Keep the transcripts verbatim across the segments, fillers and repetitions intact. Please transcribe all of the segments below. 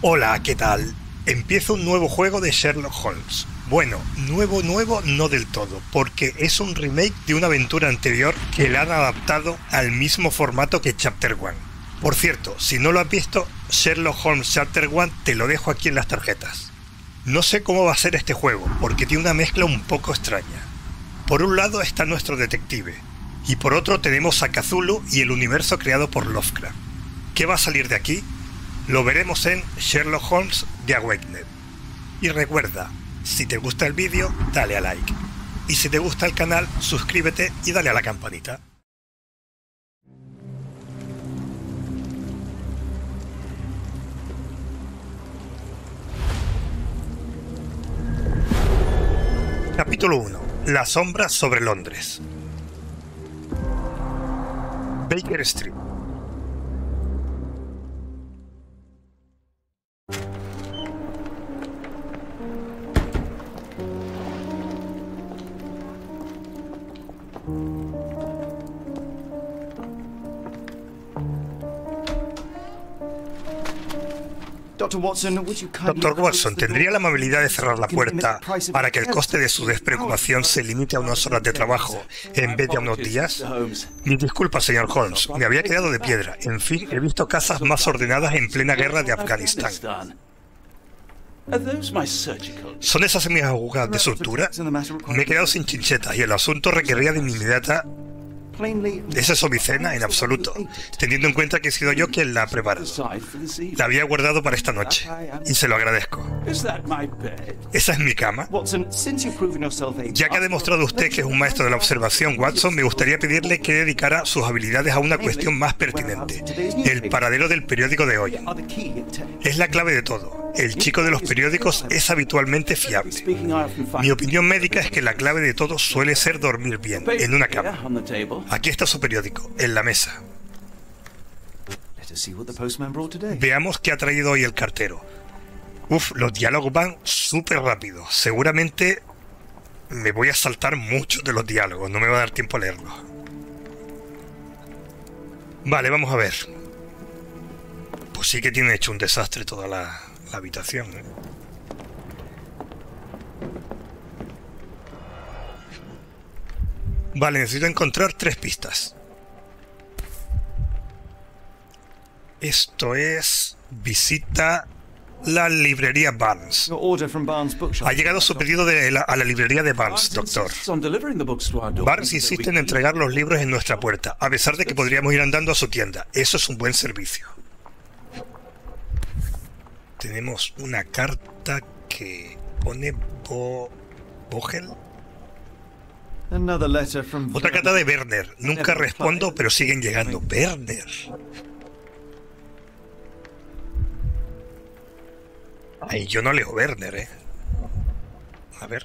Hola, ¿qué tal? Empieza un nuevo juego de Sherlock Holmes. Bueno, nuevo nuevo no del todo, porque es un remake de una aventura anterior que la han adaptado al mismo formato que Chapter uno. Por cierto, si no lo has visto, Sherlock Holmes Chapter uno te lo dejo aquí en las tarjetas. No sé cómo va a ser este juego, porque tiene una mezcla un poco extraña. Por un lado está nuestro detective, y por otro tenemos a Cthulhu y el universo creado por Lovecraft. ¿Qué va a salir de aquí? Lo veremos en Sherlock Holmes The Awakened. Y recuerda, si te gusta el vídeo, dale a like. Y si te gusta el canal, suscríbete y dale a la campanita. Capítulo uno. La sombra sobre Londres. Baker Street. Doctor Watson, ¿tendría la amabilidad de cerrar la puerta para que el coste de su despreocupación se limite a unas horas de trabajo en vez de a unos días? Mis disculpas, señor Holmes, me había quedado de piedra. En fin, he visto casas más ordenadas en plena guerra de Afganistán. ¿Son esas mis agujas de sutura? Me he quedado sin chinchetas y el asunto requería de mi inmediata... ¿Es eso mi cena? En absoluto, teniendo en cuenta que he sido yo quien la ha preparado. La había guardado para esta noche, y se lo agradezco. ¿Esa es mi cama? Ya que ha demostrado usted que es un maestro de la observación, Watson, me gustaría pedirle que dedicara sus habilidades a una cuestión más pertinente: el paradero del periódico de hoy. Es la clave de todo. El chico de los periódicos es habitualmente fiable. Mi opinión médica es que la clave de todo suele ser dormir bien, en una cama. Aquí está su periódico, en la mesa. Veamos qué ha traído hoy el cartero. Uf, los diálogos van súper rápido. Seguramente me voy a saltar muchos de los diálogos, no me va a dar tiempo a leerlos. Vale, vamos a ver. Pues sí que tiene hecho un desastre toda la, la habitación, ¿eh? Vale, necesito encontrar tres pistas. Esto es... visita la librería Barnes. Ha llegado su pedido de la, a la librería de Barnes, doctor. Barnes insiste en entregar los libros en nuestra puerta, a pesar de que podríamos ir andando a su tienda. Eso es un buen servicio. Tenemos una carta que pone Bo... ¿Vogel? Otra carta de Werner. Nunca respondo, pero siguen llegando. Werner. Ay, yo no leo Werner, ¿eh? A ver.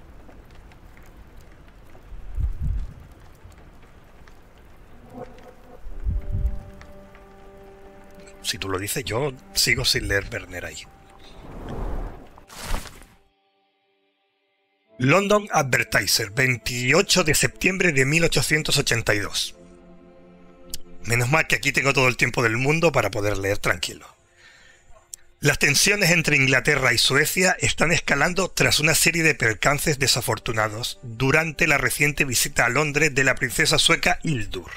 Si tú lo dices, yo sigo sin leer Werner ahí. London Advertiser, veintiocho de septiembre de mil ochocientos ochenta y dos. Menos mal que aquí tengo todo el tiempo del mundo para poder leer tranquilo. Las tensiones entre Inglaterra y Suecia están escalando tras una serie de percances desafortunados durante la reciente visita a Londres de la princesa sueca Hildur.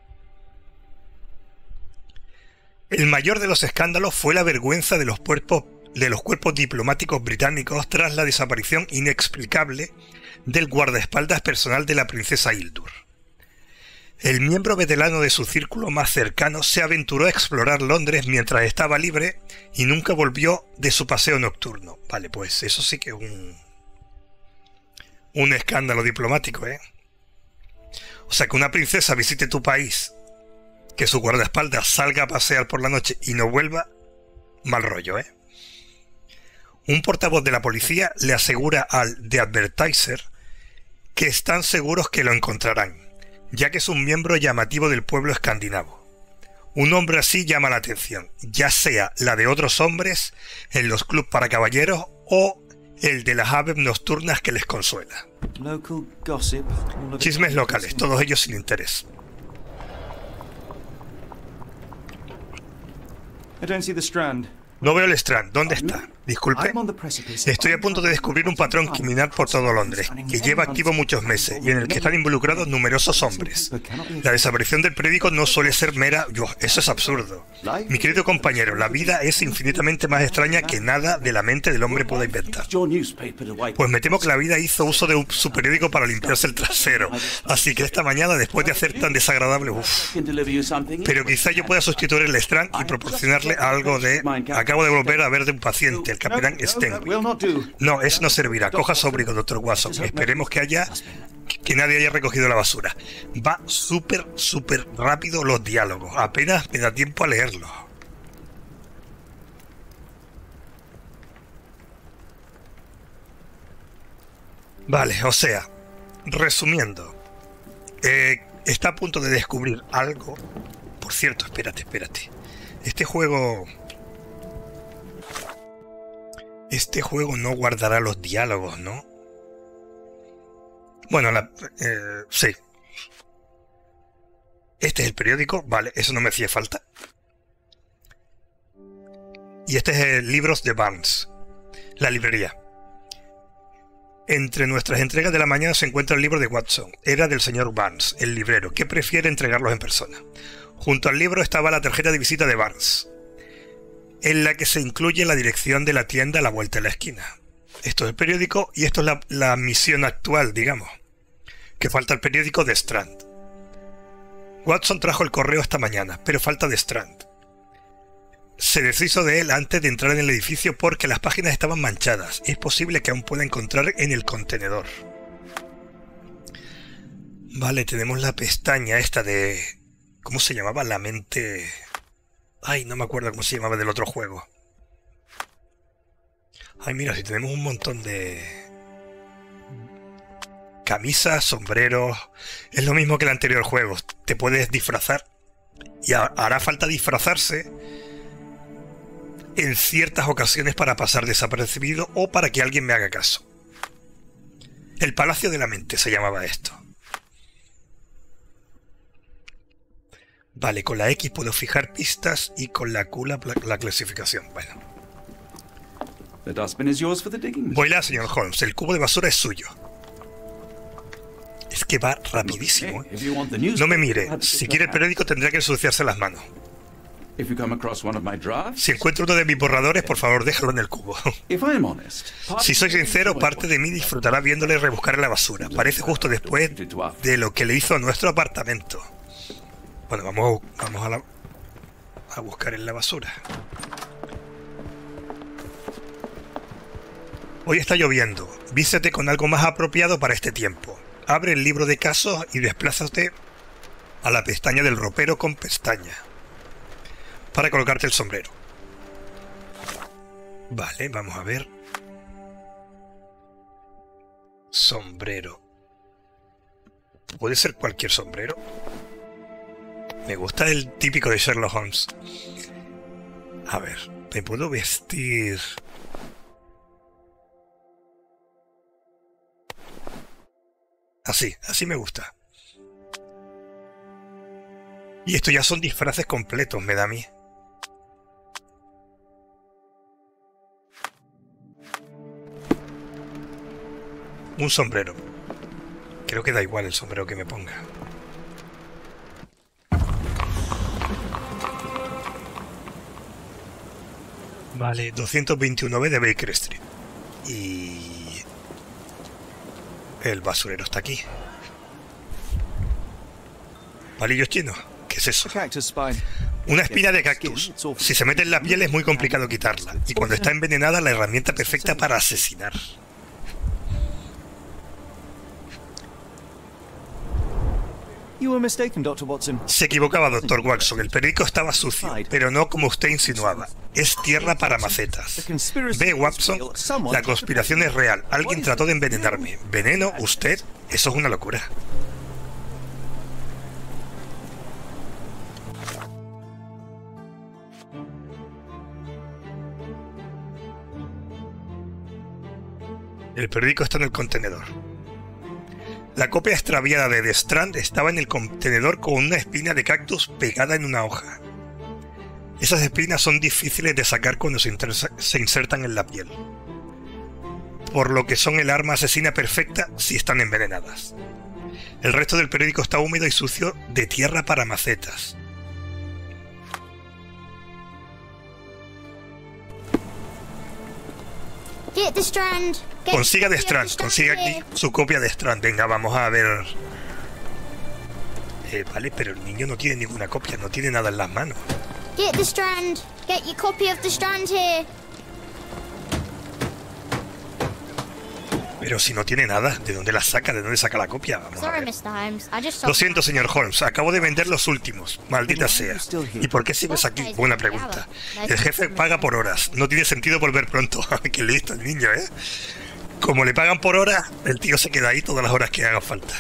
El mayor de los escándalos fue la vergüenza de los cuerpos de los cuerpos diplomáticos británicos tras la desaparición inexplicable del guardaespaldas personal de la princesa Hildur. El miembro veterano de su círculo más cercano se aventuró a explorar Londres mientras estaba libre y nunca volvió de su paseo nocturno. Vale, pues eso sí que es un... un escándalo diplomático, ¿eh? O sea, que una princesa visite tu país, que su guardaespaldas salga a pasear por la noche y no vuelva, mal rollo, ¿eh? Un portavoz de la policía le asegura al The Advertiser que están seguros que lo encontrarán, ya que es un miembro llamativo del pueblo escandinavo. Un hombre así llama la atención, ya sea la de otros hombres en los clubs para caballeros o el de las aves nocturnas que les consuela. Chismes locales, todos ellos sin interés. I don't see the Strand. No veo el Strand. ¿Dónde está? Disculpe. Estoy a punto de descubrir un patrón criminal por todo Londres, que lleva activo muchos meses y en el que están involucrados numerosos hombres. La desaparición del periódico no suele ser mera... Yo, eso es absurdo. Mi querido compañero, la vida es infinitamente más extraña que nada de la mente del hombre pueda inventar. Pues me temo que la vida hizo uso de su periódico para limpiarse el trasero. Así que esta mañana, después de hacer tan desagradable... Uf. Pero quizá yo pueda sustituir el Strand y proporcionarle algo de... Acabo de volver a ver de un paciente, el capitán Stenwick. No, eso no servirá. Coja su abrigo, doctor Watson. Esperemos que haya... que nadie haya recogido la basura. Va súper, súper rápido los diálogos. Apenas me da tiempo a leerlos. Vale, o sea, resumiendo, eh, está a punto de descubrir algo. Por cierto, espérate, espérate. Este juego... Este juego no guardará los diálogos, ¿no? Bueno, la, eh, sí. Este es el periódico. Vale, eso no me hacía falta. Y este es el Libros de Barnes, la librería. Entre nuestras entregas de la mañana se encuentra el libro de Watson. Era del señor Barnes, el librero, que prefiere entregarlos en persona. Junto al libro estaba la tarjeta de visita de Barnes, en la que se incluye la dirección de la tienda a la vuelta de la esquina. Esto es el periódico y esto es la, la misión actual, digamos. Que falta el periódico de Strand. Watson trajo el correo esta mañana, pero falta de Strand. Se deshizo de él antes de entrar en el edificio porque las páginas estaban manchadas. Es posible que aún pueda encontrar en el contenedor. Vale, tenemos la pestaña esta de... ¿Cómo se llamaba? La mente... Ay, no me acuerdo cómo se llamaba del otro juego. Ay, mira, si tenemos un montón de... camisas, sombreros... Es lo mismo que el anterior juego. Te puedes disfrazar. Y hará falta disfrazarse en ciertas ocasiones para pasar desapercibido o para que alguien me haga caso. El Palacio de la Mente se llamaba esto. Vale, con la X puedo fijar pistas y con la Q la, la clasificación. Bueno. Voy señor Holmes. El cubo de basura es suyo. Es que va rapidísimo, ¿eh? No me mire. Si quiere el periódico tendrá que ensuciarse las manos. Si encuentro uno de mis borradores, por favor, déjalo en el cubo. Si soy sincero, parte de mí disfrutará viéndole rebuscar en la basura. Parece justo después de lo que le hizo a nuestro apartamento. Bueno, vamos, vamos a, la, a buscar en la basura. Hoy está lloviendo. Vístete con algo más apropiado para este tiempo. Abre el libro de casos y desplázate a la pestaña del ropero con pestaña para colocarte el sombrero. Vale, vamos a ver. Sombrero. ¿Puede ser cualquier sombrero? Me gusta el típico de Sherlock Holmes. A ver, ¿me puedo vestir? Así, así me gusta. Y esto ya son disfraces completos, me da a mí. Un sombrero. Creo que da igual el sombrero que me ponga. Vale, doscientos veintiuno B de Baker Street. Y... el basurero está aquí. ¿Palillos chinos? ¿Qué es eso? Una espina de cactus. Si se mete en la piel es muy complicado quitarla. Y cuando está envenenada, la herramienta perfecta para asesinar. Se equivocaba, doctor Watson. El periódico estaba sucio, pero no como usted insinuaba. Es tierra para macetas. Ve, Watson, la conspiración es real. Alguien trató de envenenarme. ¿Veneno? ¿Usted? Eso es una locura. El periódico está en el contenedor. La copia extraviada de The Strand estaba en el contenedor con una espina de cactus pegada en una hoja. Esas espinas son difíciles de sacar cuando se, se insertan en la piel, por lo que son el arma asesina perfecta si están envenenadas. El resto del periódico está húmedo y sucio de tierra para macetas. Consiga de Strand, consiga aquí su copia de Strand. Venga, vamos a ver. Eh, vale, pero el niño no tiene ninguna copia, no tiene nada en las manos. Get the Strand. Get your copy of the Strand here. Pero si no tiene nada, ¿de dónde la saca? ¿De dónde saca la copia? Vamos a ver. Lo siento, señor Holmes, acabo de vender los últimos. Maldita sea. ¿Y por qué sigues aquí? Buena pregunta. El jefe paga por horas. No tiene sentido volver pronto. Qué listo el niño, ¿eh? Como le pagan por hora, el tío se queda ahí todas las horas que haga falta.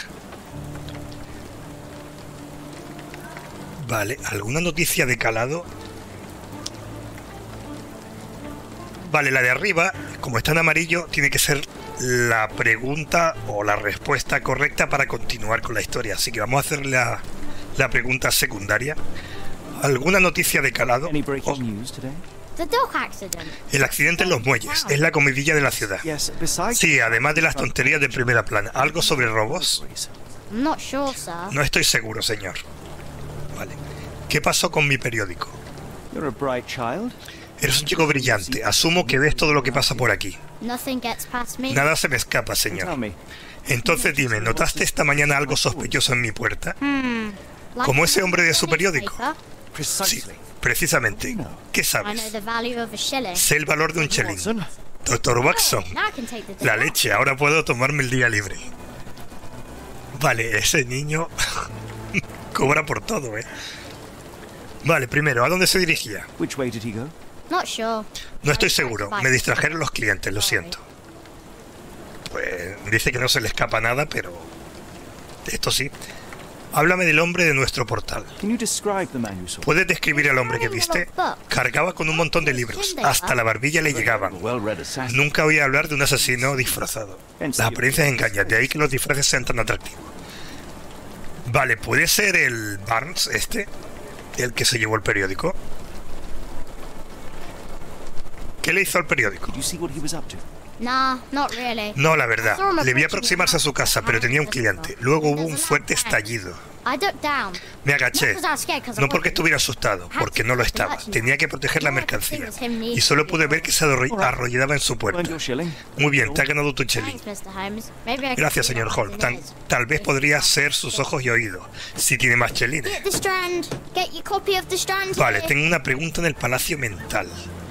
Vale, ¿alguna noticia de calado? Vale, la de arriba, como está en amarillo, tiene que ser la pregunta o la respuesta correcta para continuar con la historia. Así que vamos a hacer la, la pregunta secundaria. ¿Alguna noticia de calado? Oh. El accidente en los muelles. Es la comidilla de la ciudad. Sí, además de las tonterías de primera plana. ¿Algo sobre robos? No estoy seguro, señor. Vale. ¿Qué pasó con mi periódico? Eres un chico brillante. Asumo que ves todo lo que pasa por aquí. Nada se me escapa, señor. Entonces dime, ¿notaste esta mañana algo sospechoso en mi puerta? ¿Como ese hombre de su periódico? Sí, precisamente. ¿Qué sabes? Sé el valor de un chelín. Doctor Watson. La leche, ahora puedo tomarme el día libre. Vale, ese niño cobra por todo, ¿eh? Vale, primero, ¿a dónde se dirigía? No estoy seguro. Me distrajeron los clientes, lo siento. Pues dice que no se le escapa nada, pero esto sí. Háblame del hombre de nuestro portal. ¿Puedes describir al hombre que viste? Cargaba con un montón de libros. Hasta la barbilla le llegaban. Nunca oí hablar de un asesino disfrazado. Las apariencias engañan, de ahí que los disfraces sean tan atractivos. Vale, ¿puede ser el Barnes este? El que se llevó el periódico. ¿Qué le hizo al periódico? No, la verdad. Le vi aproximarse a su casa, pero tenía un cliente. Luego hubo un fuerte estallido. Me agaché. No porque estuviera asustado, porque no lo estaba. Tenía que proteger la mercancía. Y solo pude ver que se arrollaba en su puerta. Muy bien, te ha ganado tu chelín. Gracias, señor Holmes. Tal, tal vez podría ser sus ojos y oídos, si tiene más chelines. Vale, tengo una pregunta en el Palacio Mental.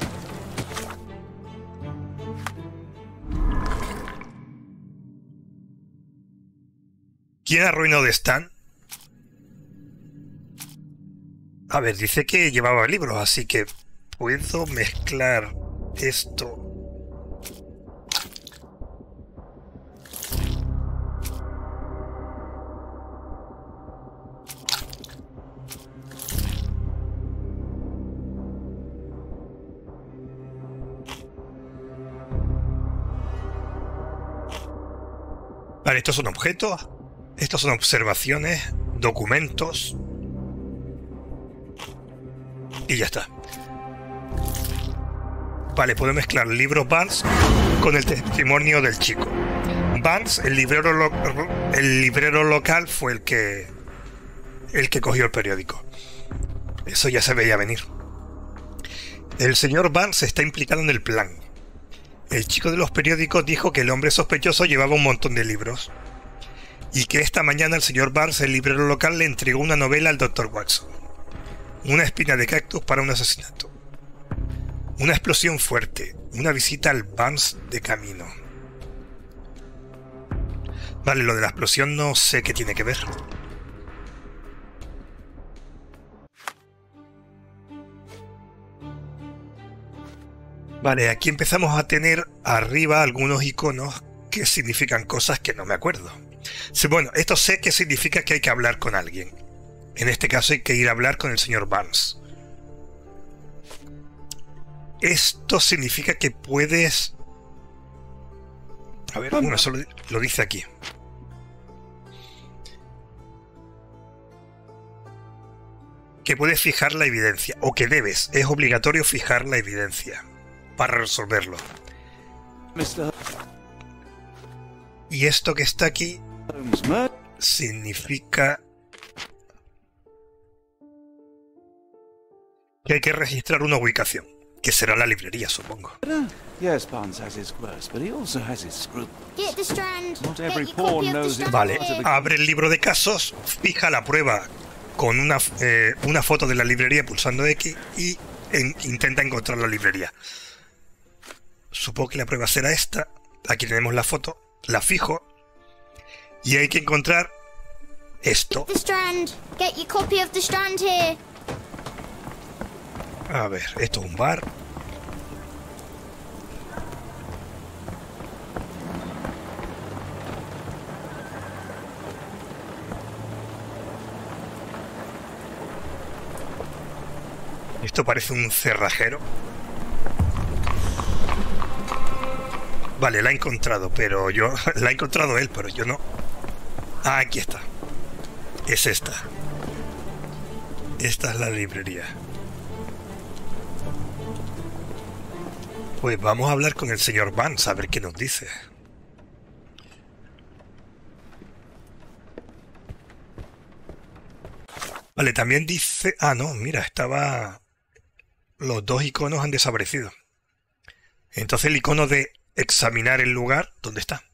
¿Quién arruinó de Stan? A ver, dice que llevaba libros, así que puedo mezclar esto. Vale, estos son objetos. Estos son observaciones, documentos. Y ya está. Vale, puedo mezclar libros Barnes con el testimonio del chico. Barnes, el librero, lo el librero local, fue el que el que cogió el periódico. Eso ya se veía venir. El señor Barnes está implicado en el plan. El chico de los periódicos dijo que el hombre sospechoso llevaba un montón de libros y que esta mañana el señor Barnes, el librero local, le entregó una novela al doctor Watson. Una espina de cactus para un asesinato. Una explosión fuerte. Una visita al Barnes de camino. Vale, lo de la explosión no sé qué tiene que ver. Vale, aquí empezamos a tener arriba algunos iconos que significan cosas que no me acuerdo. Sí, bueno, esto sé que significa que hay que hablar con alguien. En este caso hay que ir a hablar con el señor Barnes. Esto significa que puedes... A ver, bueno, eso lo, lo dice aquí. que puedes fijar la evidencia, o que debes, es obligatorio fijar la evidencia para resolverlo. mister Y esto que está aquí Holmes murder. significa que hay que registrar una ubicación, que será la librería, supongo. Yes, Barnes has his quirks, but he also has his scruples. Get the Strand. Not Get every your pawn copy of the knows it. Strand Vale, here. abre el libro de casos, fija la prueba con una, eh, una foto de la librería pulsando X y en- intenta encontrar la librería. Supongo que la prueba será esta. Aquí tenemos la foto, la fijo y hay que encontrar esto. The Strand. Get your copy of the Strand here. A ver, esto es un bar. Esto parece un cerrajero. Vale, la ha encontrado, pero yo... La ha encontrado él, pero yo no. Ah, aquí está. Es esta. Esta es la librería. Pues vamos a hablar con el señor Barnes a ver qué nos dice. Vale, también dice... Ah, no, mira, estaba... Los dos iconos han desaparecido. Entonces el icono de examinar el lugar, ¿dónde está?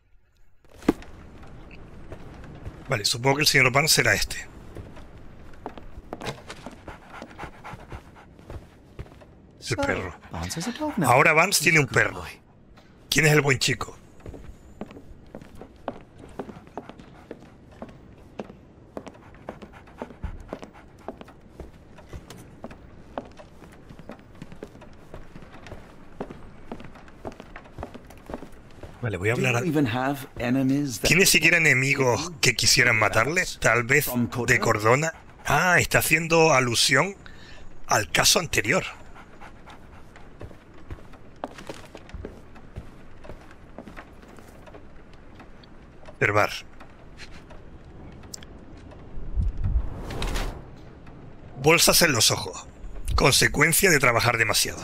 Vale, supongo que el señor Barnes será este. El perro. Barnes has a dog now. Ahora Barnes tiene un perro. ¿Quién es el buen chico? Vale, voy a Do you hablar a... even have enemies that ¿Tiene siquiera enemigos que quisieran matarle? Tal vez de Cordona. Ah, está haciendo alusión al caso anterior. Observar. Bolsas en los ojos. Consecuencia de trabajar demasiado.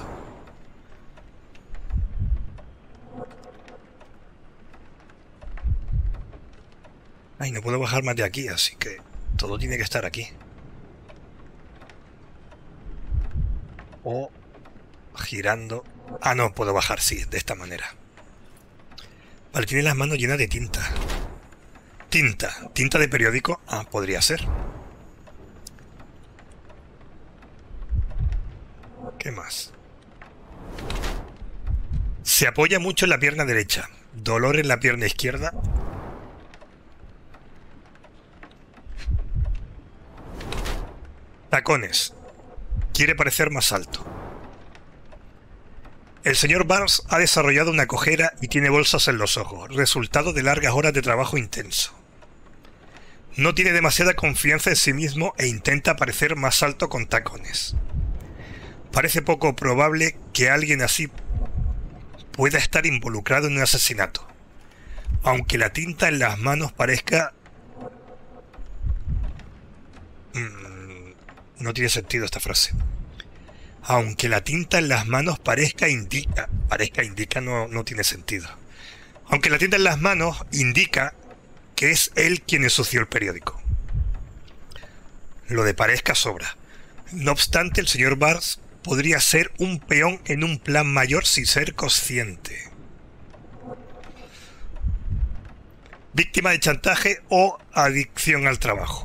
Ay, no puedo bajar más de aquí, así que todo tiene que estar aquí. O girando. Ah, no, puedo bajar, sí, de esta manera. Vale, tiene las manos llenas de tinta. Tinta. ¿Tinta de periódico? Ah, podría ser. ¿Qué más? Se apoya mucho en la pierna derecha. Dolor en la pierna izquierda. Tacones. Quiere parecer más alto. El señor Barnes ha desarrollado una cojera y tiene bolsas en los ojos, resultado de largas horas de trabajo intenso. No tiene demasiada confianza en sí mismo e intenta parecer más alto con tacones. Parece poco probable que alguien así pueda estar involucrado en un asesinato, aunque la tinta en las manos parezca... Mm, no tiene sentido esta frase. Aunque la tinta en las manos parezca indica... Parezca indica no, no tiene sentido. Aunque la tinta en las manos indica que es él quien ensució el periódico. Lo de parezca sobra. No obstante, el señor Barnes podría ser un peón en un plan mayor sin ser consciente. Víctima de chantaje o adicción al trabajo.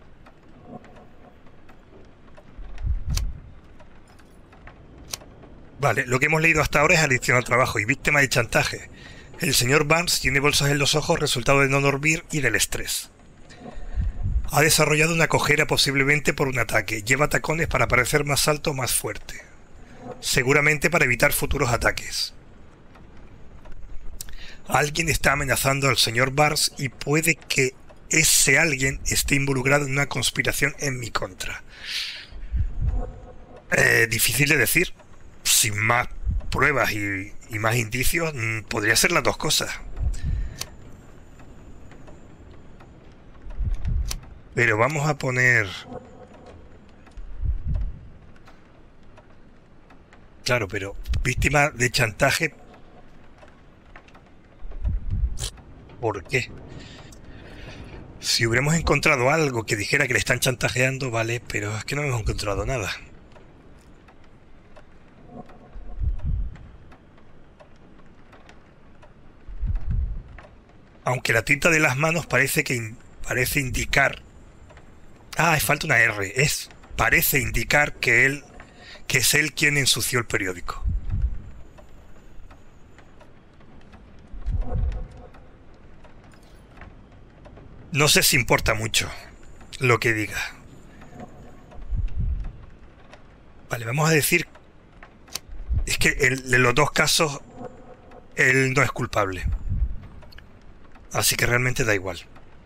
Vale, lo que hemos leído hasta ahora es adicción al trabajo y víctima de chantaje. El señor Barnes tiene bolsas en los ojos resultado de no dormir y del estrés. Ha desarrollado una cojera posiblemente por un ataque. Lleva tacones para parecer más alto o más fuerte. Seguramente para evitar futuros ataques. Alguien está amenazando al señor Barnes y puede que ese alguien esté involucrado en una conspiración en mi contra. Eh, difícil de decir. Sin más pruebas y, y más indicios, podría ser las dos cosas. Pero vamos a poner Claro, pero víctima de chantaje. ¿Por qué? Si hubiéramos encontrado algo que dijera que le están chantajeando, vale, pero es que no hemos encontrado nada. Aunque la tinta de las manos parece que in- parece indicar... Ah, falta una R. Es parece indicar que él que es él quien ensució el periódico. No sé si importa mucho lo que diga. Vale, vamos a decir... Es que en, en los dos casos él no es culpable. Así que realmente da igual.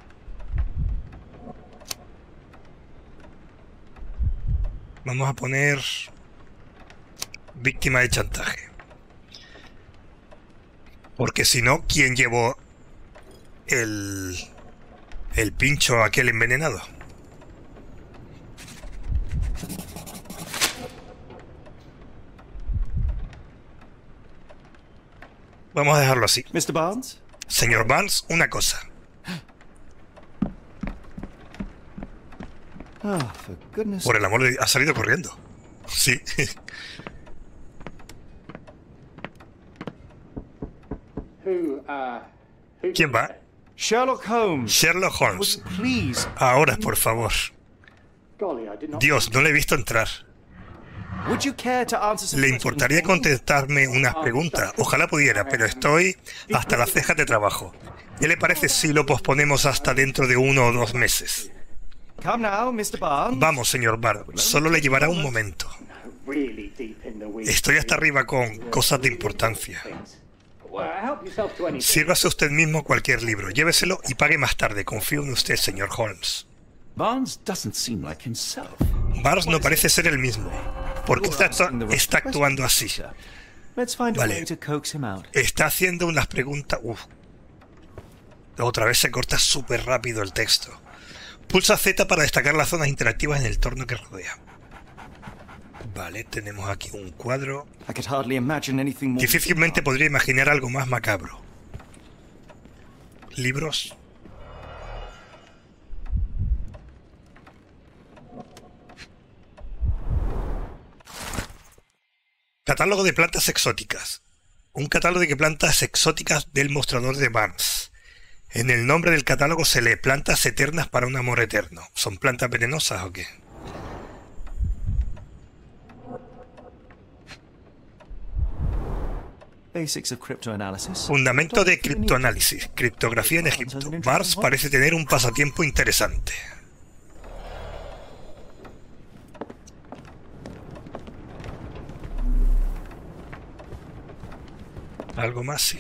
Vamos a poner... víctima de chantaje. Porque si no, ¿quién llevó el... el pincho a aquel envenenado? Vamos a dejarlo así. Mister Barnes? Señor Barnes, una cosa. Oh, for goodness. Por el amor de Dios, ha salido corriendo. Sí. Who, uh, who ¿Quién va? Sherlock Holmes. Sherlock Would Holmes. you please? Ahora, por favor. Golly, I did not. Dios, no le he visto entrar. Would you care to answer some ¿Le questions importaría for me? contestarme unas preguntas? Ojalá pudiera, pero estoy hasta las cejas de trabajo. ¿Qué le parece si lo posponemos hasta dentro de uno o dos meses? Come now, Mister Barnes. Vamos, señor Barnes, solo le llevará un momento. Really deep in the weeds. Estoy hasta arriba con cosas de importancia. Well, help yourself to anything. Sírvase usted mismo cualquier libro, lléveselo y pague más tarde. Confío en usted, señor Holmes. Barnes doesn't seem like himself. Barnes no parece ser el mismo. ¿Por qué está, actu- está actuando así? Let's find a Vale. way to coax him out. Está haciendo unas preguntas... Uf. Otra vez se corta súper rápido el texto. Pulsa Z para destacar las zonas interactivas en el entorno que rodea. Vale, tenemos aquí un cuadro. I could hardly imagine anything more. Difícilmente podría imaginar algo más macabro. Libros. Catálogo de plantas exóticas. Un catálogo de plantas exóticas del mostrador de Barnes. En el nombre del catálogo se lee plantas eternas para un amor eterno. ¿Son plantas venenosas o qué? Basics of cryptoanalysis. Fundamento de criptoanálisis. Criptografía en Egipto. Barnes parece tener un pasatiempo interesante. Algo más, sí.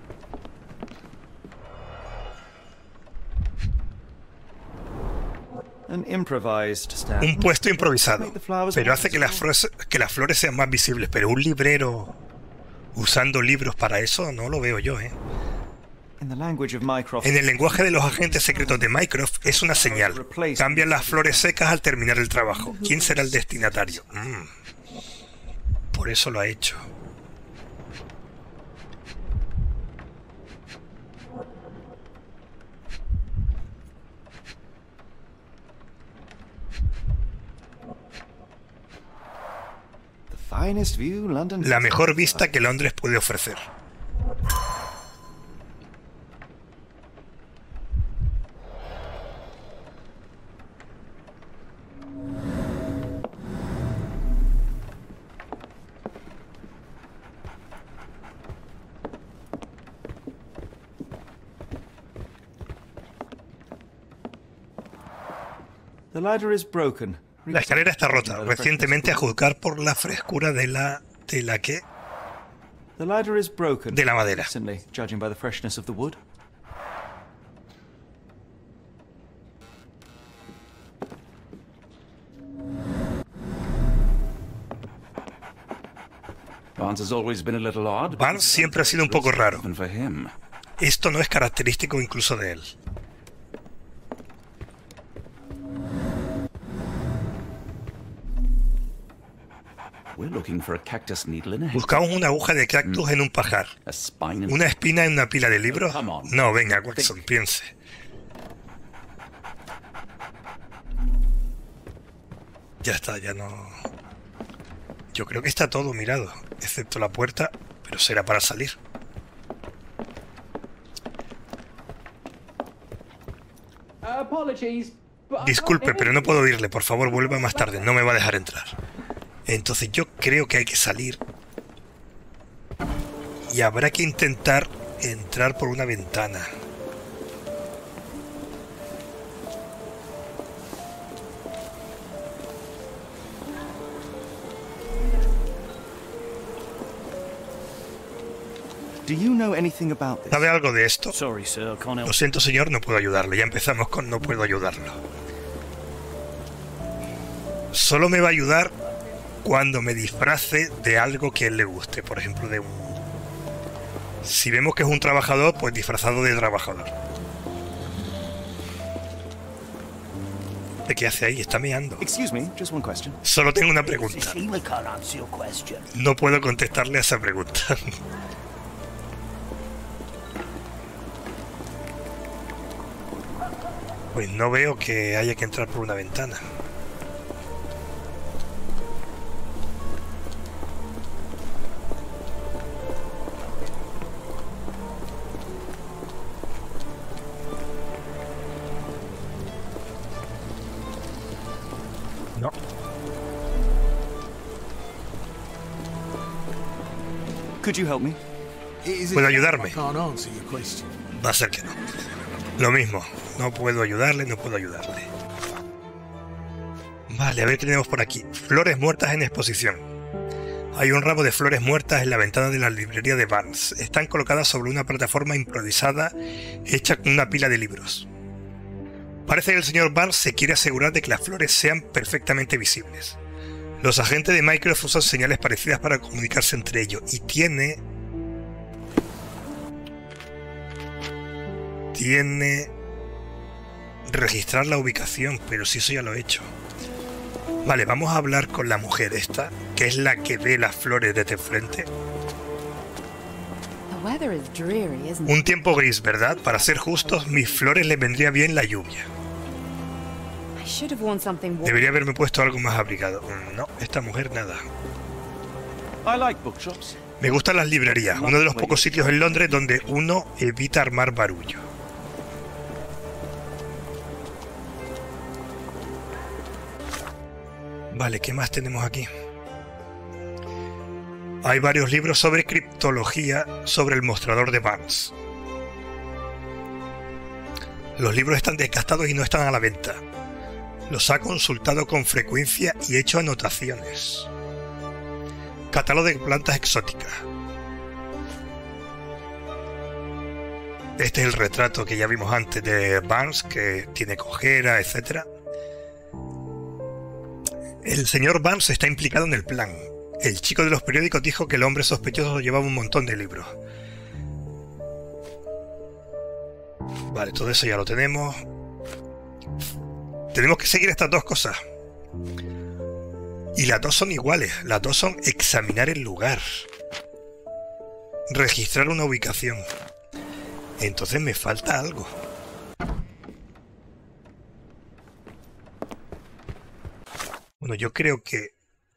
An improvised stand. Un puesto improvisado, pero hace que las, flores, que las flores sean más visibles. Pero un librero usando libros para eso no lo veo yo, ¿eh? In the language of Mycroft. En el lenguaje de los agentes secretos de Mycroft es una señal. Cambian las flores secas al terminar el trabajo. ¿Quién será el destinatario? Mm. Por eso lo ha hecho. The finest view London. La mejor vista que Londres puede ofrecer. The ladder is broken. La escalera está rota, recientemente a juzgar por la frescura de la... ¿De la qué? The ladder is broken. De la madera. Recently, judging by the freshness of the wood. Barnes has always been a little odd. Barnes siempre ha sido un poco raro. Even for him. Esto no es característico incluso de él. We're looking for a cactus needle in a haystack. Buscamos una aguja de cactus en un pajar. A spine in... ¿Una espina en una pila de libros? Come on. No, venga, Watson, piense. Ya está, ya no... Yo creo que está todo mirado, excepto la puerta, pero será para salir. Apologies, but I'm Disculpe, not pero no in. puedo oírle. Por favor, vuelva más tarde. No me va a dejar entrar. Entonces yo creo que hay que salir. Y habrá que intentar entrar por una ventana. Do you know anything about this? ¿Sabe algo de esto? Sorry, sir, can't help. Lo siento, señor, no puedo ayudarle. Ya empezamos con no puedo ayudarlo. Solo me va a ayudar cuando me disfrace de algo que a él le guste. Por ejemplo, de un... Si vemos que es un trabajador, pues disfrazado de trabajador. ¿De qué hace ahí? Está meando. Excuse me, just one question. Solo tengo una pregunta. We can't answer your question. No puedo contestarle a esa pregunta. Pues no veo que haya que entrar por una ventana. No. Could you help me? ¿Puedo ayudarme? Can't answer your question. Va a ser que no. Lo mismo. No puedo ayudarle, no puedo ayudarle. Vale, a ver qué tenemos por aquí. Flores muertas en exposición. Hay un ramo de flores muertas en la ventana de la librería de Barnes. Están colocadas sobre una plataforma improvisada hecha con una pila de libros. Parece que el señor Barnes se quiere asegurar de que las flores sean perfectamente visibles. Los agentes de Mycroft usan señales parecidas para comunicarse entre ellos y tiene... Tiene... registrar la ubicación, pero si eso ya lo he hecho. Vale, vamos a hablar con la mujer esta, que es la que ve las flores desde frente. The weather is dreary, isn't it? Un tiempo gris, ¿verdad? Para ser justos, mis flores le vendría bien la lluvia. I should have worn something warm. Debería haberme puesto algo más abrigado. No, esta mujer nada. I like bookshops. Me gustan las librerías, uno de los pocos sitios en Londres donde uno evita armar barullo. Vale, ¿qué más tenemos aquí? Hay varios libros sobre criptología sobre el mostrador de Barnes. Los libros están desgastados y no están a la venta. Los ha consultado con frecuencia y hecho anotaciones. Catálogo de plantas exóticas. Este es el retrato que ya vimos antes de Barnes, que tiene cojera, etcétera. El señor Barnes está implicado en el plan. El chico de los periódicos dijo que el hombre sospechoso llevaba un montón de libros. Vale, todo eso ya lo tenemos. Tenemos que seguir estas dos cosas. Y las dos son iguales. Las dos son examinar el lugar. Registrar una ubicación. Entonces me falta algo. Bueno, yo creo que...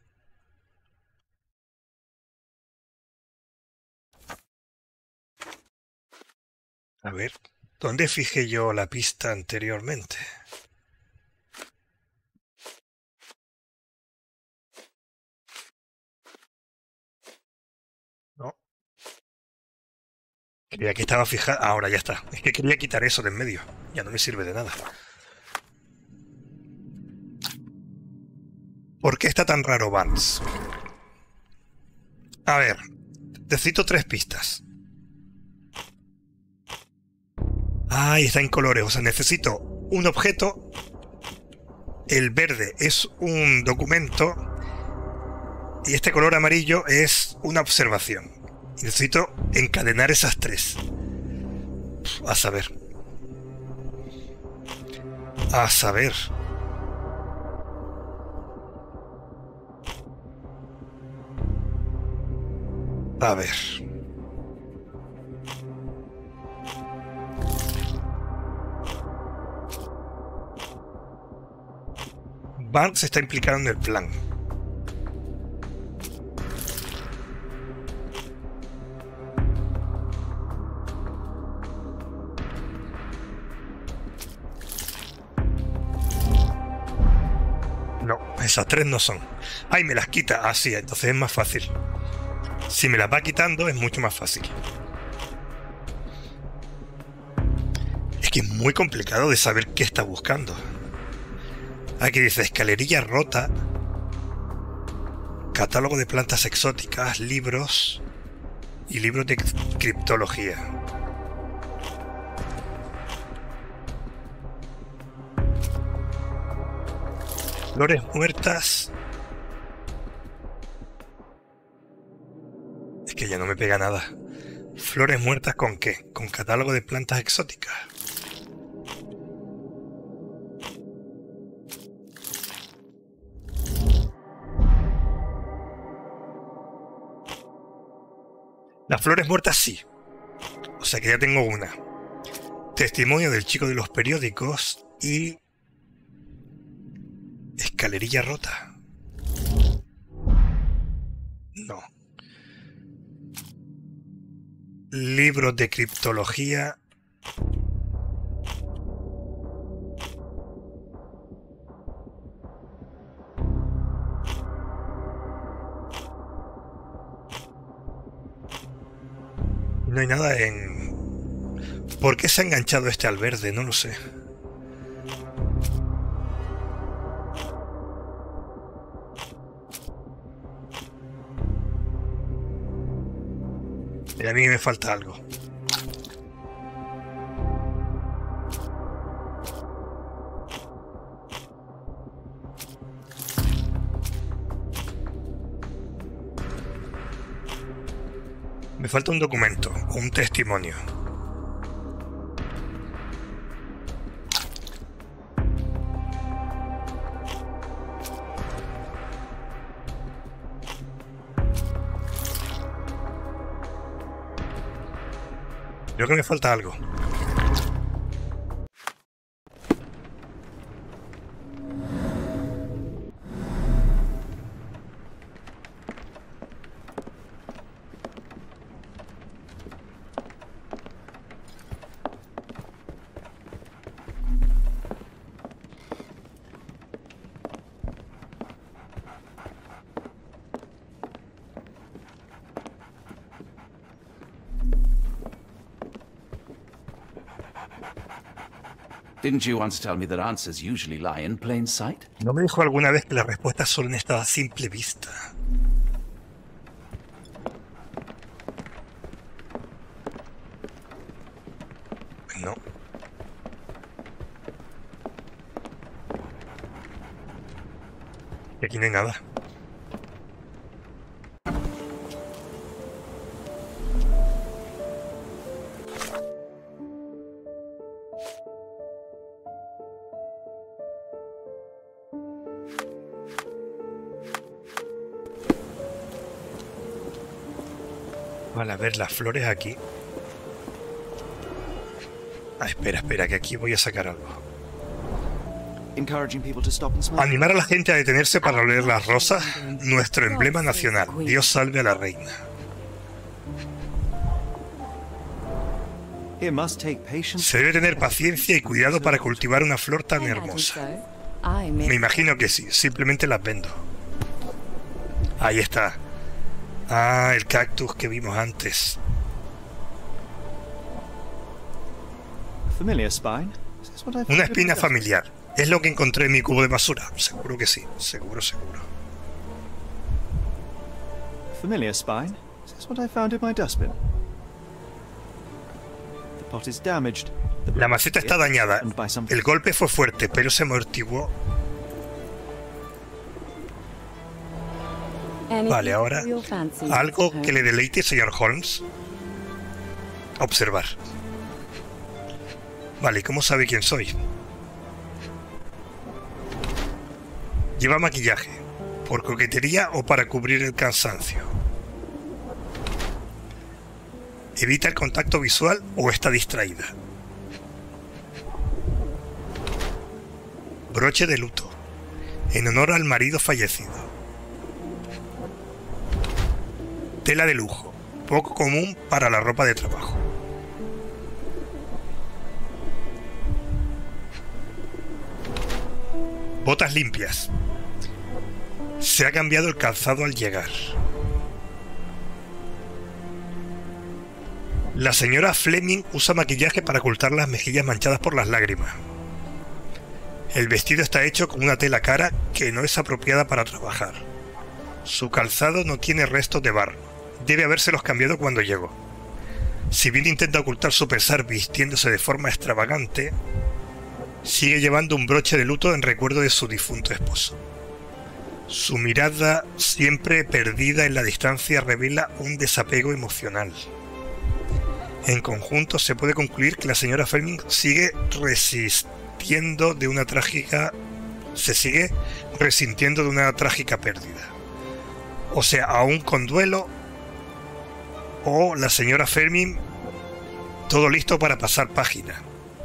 A ver, ¿dónde fijé yo la pista anteriormente? No. Creía que estaba fijada... Ahora ya está. Es que quería quitar eso de en medio. Ya no me sirve de nada. ¿Por qué está tan raro Barnes? A ver, necesito tres pistas. Ah, y está en colores, o sea, necesito un objeto. El verde es un documento. Y este color amarillo es una observación. Y necesito encadenar esas tres. A saber. A saber. A ver. Barnes está implicado en el plan. No, esas tres no son. Ay, me las quita. Ah, sí, entonces es más fácil. Si me las va quitando es mucho más fácil. Es que es muy complicado de saber qué está buscando. Aquí dice escalerilla rota, catálogo de plantas exóticas, libros y libros de criptología. Flores muertas. Es que ya no me pega nada. Flores muertas ¿con qué? Con catálogo de plantas exóticas. Las flores muertas sí. O sea que ya tengo una. Testimonio del chico de los periódicos y... escalerilla rota. No. Libros de criptología. No hay nada en... ¿Por qué se ha enganchado este al verde? No lo sé. Y a mí me falta algo. Me falta un documento, un testimonio. Creo que me falta algo. Didn't you once tell me that answers usually lie in plain sight? ¿No me dijo alguna vez que las respuestas solo estaban a simple vista? No. Y aquí no hay nada. Vale, a ver las flores aquí. Ah, espera, espera, que aquí voy a sacar algo. Animar a la gente a detenerse para oler las rosas, nuestro emblema nacional. Dios salve a la reina. Se debe tener paciencia y cuidado para cultivar una flor tan hermosa. Me imagino que sí, simplemente las vendo. Ahí está. Ah, el cactus que vimos antes. Una espina familiar. Es lo que encontré en mi cubo de basura. Seguro que sí. Seguro, seguro. Familiar spine. Is this what I found in my dustbin? The pot is damaged. La maceta está dañada. El golpe fue fuerte, pero se amortiguó. Vale, ahora algo que le deleite, señor Holmes. Observar. Vale, ¿cómo sabe quién soy? Lleva maquillaje. ¿Por coquetería o para cubrir el cansancio? evita el contacto visual o está distraída. Broche de luto, en honor al marido fallecido. Tela de lujo, poco común para la ropa de trabajo. Botas limpias. Se ha cambiado el calzado al llegar. La señora Fleming usa maquillaje para ocultar las mejillas manchadas por las lágrimas. El vestido está hecho con una tela cara que no es apropiada para trabajar. Su calzado no tiene restos de barro. Debe habérselos cambiado cuando llegó. Si bien intenta ocultar su pesar vistiéndose de forma extravagante, sigue llevando un broche de luto en recuerdo de su difunto esposo. Su mirada, siempre perdida en la distancia, revela un desapego emocional. En conjunto se puede concluir que la señora Fleming sigue resistiendo de una trágica... se sigue resintiendo de una trágica pérdida. O sea, aún con duelo, o la señora Fleming todo listo para pasar página.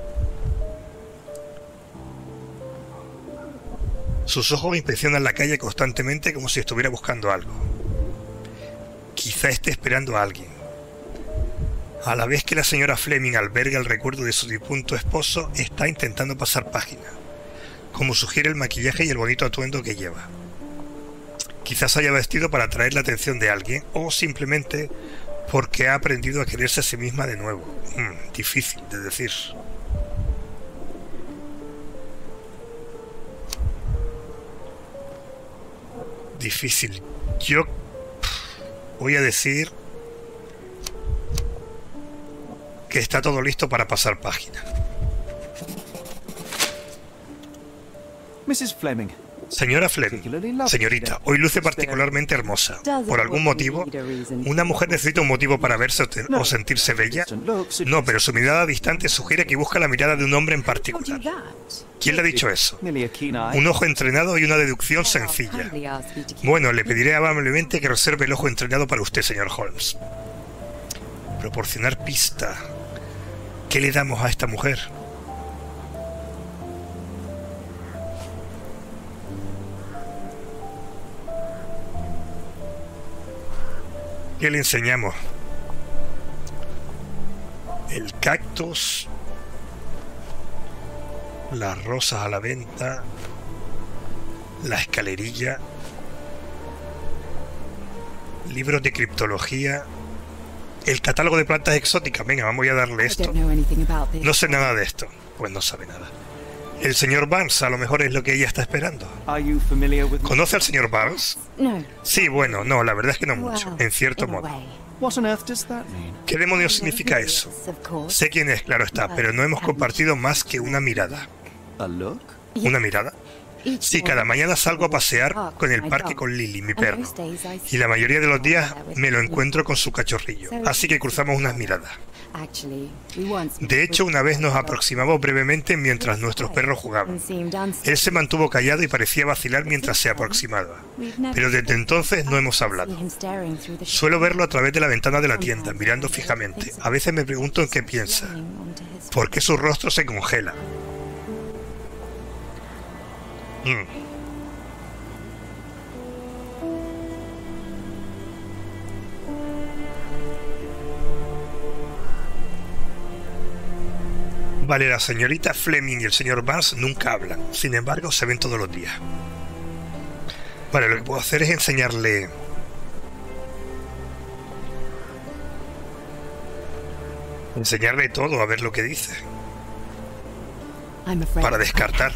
Sus ojos inspeccionan la calle constantemente como si estuviera buscando algo. Quizá esté esperando a alguien. A la vez que la señora Fleming alberga el recuerdo de su difunto esposo, está intentando pasar página, como sugiere el maquillaje y el bonito atuendo que lleva. Quizás haya vestido para atraer la atención de alguien, o simplemente porque ha aprendido a quererse a sí misma de nuevo. Mm, difícil de decir. Difícil. Yo voy a decir que está todo listo para pasar página. missus Fleming. Señora Fleming, señorita, hoy luce particularmente hermosa. ¿Por algún motivo? ¿Una mujer necesita un motivo para verse o, te- o sentirse bella? No, pero su mirada distante sugiere que busca la mirada de un hombre en particular. ¿Quién le ha dicho eso? Un ojo entrenado y una deducción sencilla. Bueno, le pediré amablemente que reserve el ojo entrenado para usted, señor Holmes. Proporcionar pista. ¿Qué le damos a esta mujer? ¿Qué le enseñamos? El cactus, las rosas a la venta, la escalerilla, libros de criptología, el catálogo de plantas exóticas. Venga, vamos a darle esto. No sé nada de esto. Pues no sabe nada. El señor Barnes, a lo mejor es lo que ella está esperando. ¿Conoce al señor Barnes? Sí, bueno, no, la verdad es que no mucho, en cierto modo. ¿Qué demonios significa eso? Sé quién es, claro está, pero no hemos compartido más que una mirada. ¿Una mirada? Sí, cada mañana salgo a pasear con el parque con Lily, mi perro, y la mayoría de los días me lo encuentro con su cachorrillo, así que cruzamos unas miradas. De hecho, una vez nos aproximamos brevemente mientras nuestros perros jugaban. Él se mantuvo callado y parecía vacilar mientras se aproximaba, pero desde entonces no hemos hablado. Suelo verlo a través de la ventana de la tienda, mirando fijamente. A veces me pregunto en qué piensa, por qué su rostro se congela. Mm. Vale, la señorita Fleming y el señor Barnes nunca hablan, sin embargo se ven todos los días. Vale, lo que puedo hacer es enseñarle... Enseñarle todo, a ver lo que dice. Para descartar.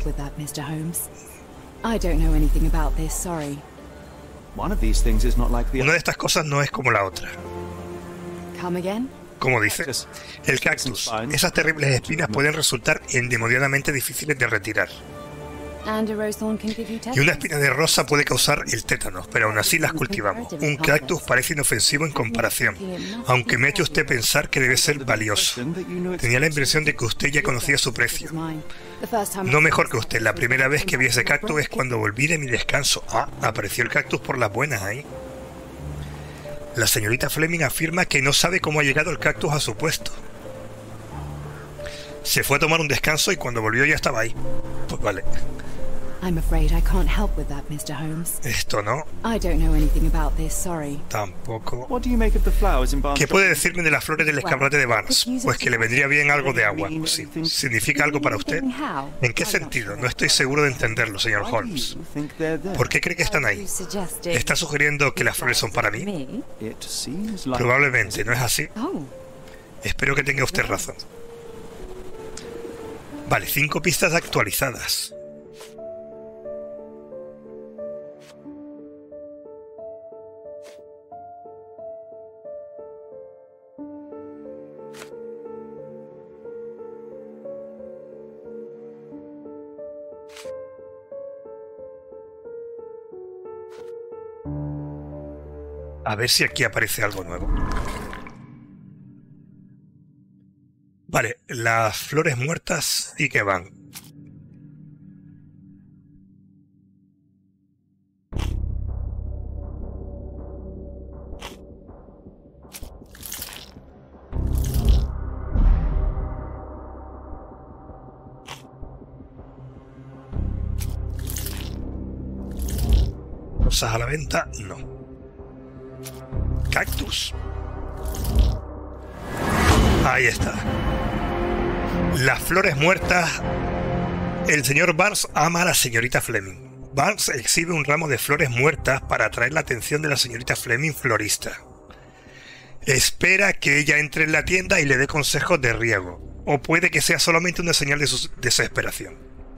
Una de estas cosas no es como la otra. Como dices, el cactus. Esas terribles espinas pueden resultar endemoniadamente difíciles de retirar. Y una espina de rosa puede causar el tétanos, pero aún así las cultivamos. Un cactus parece inofensivo en comparación, aunque me ha hecho usted pensar que debe ser valioso. Tenía la impresión de que usted ya conocía su precio. No mejor que usted. La primera vez que vi ese cactus es cuando volví de mi descanso. Ah, apareció el cactus por las buenas ahí. La señorita Fleming afirma que no sabe cómo ha llegado el cactus a su puesto. Se fue a tomar un descanso y cuando volvió ya estaba ahí. Pues vale. I'm afraid I can't help with that, mister Holmes. Esto no. I don't know anything about this, sorry. Tampoco. What do you make of the flowers in Barnes? ¿Qué puede decirme de las flores del escaparate de Barnes? Pues que le vendría bien algo de agua. Sí. ¿Significa algo para usted? ¿En qué sentido? No estoy seguro de entenderlo, señor Holmes. ¿Por qué cree que están ahí? ¿Está sugiriendo que las flores son para mí? Probablemente, ¿no es así? Espero que tenga usted razón. Vale, cinco pistas actualizadas. A ver si aquí aparece algo nuevo. Vale, las flores muertas sí que van. Cosas a la venta, no. Cactus. Ahí está. Las flores muertas. El señor Barnes ama a la señorita Fleming. Barnes exhibe un ramo de flores muertas para atraer la atención de la señorita Fleming, florista. Espera que ella entre en la tienda y le dé consejos de riego. O puede que sea solamente una señal de su desesperación.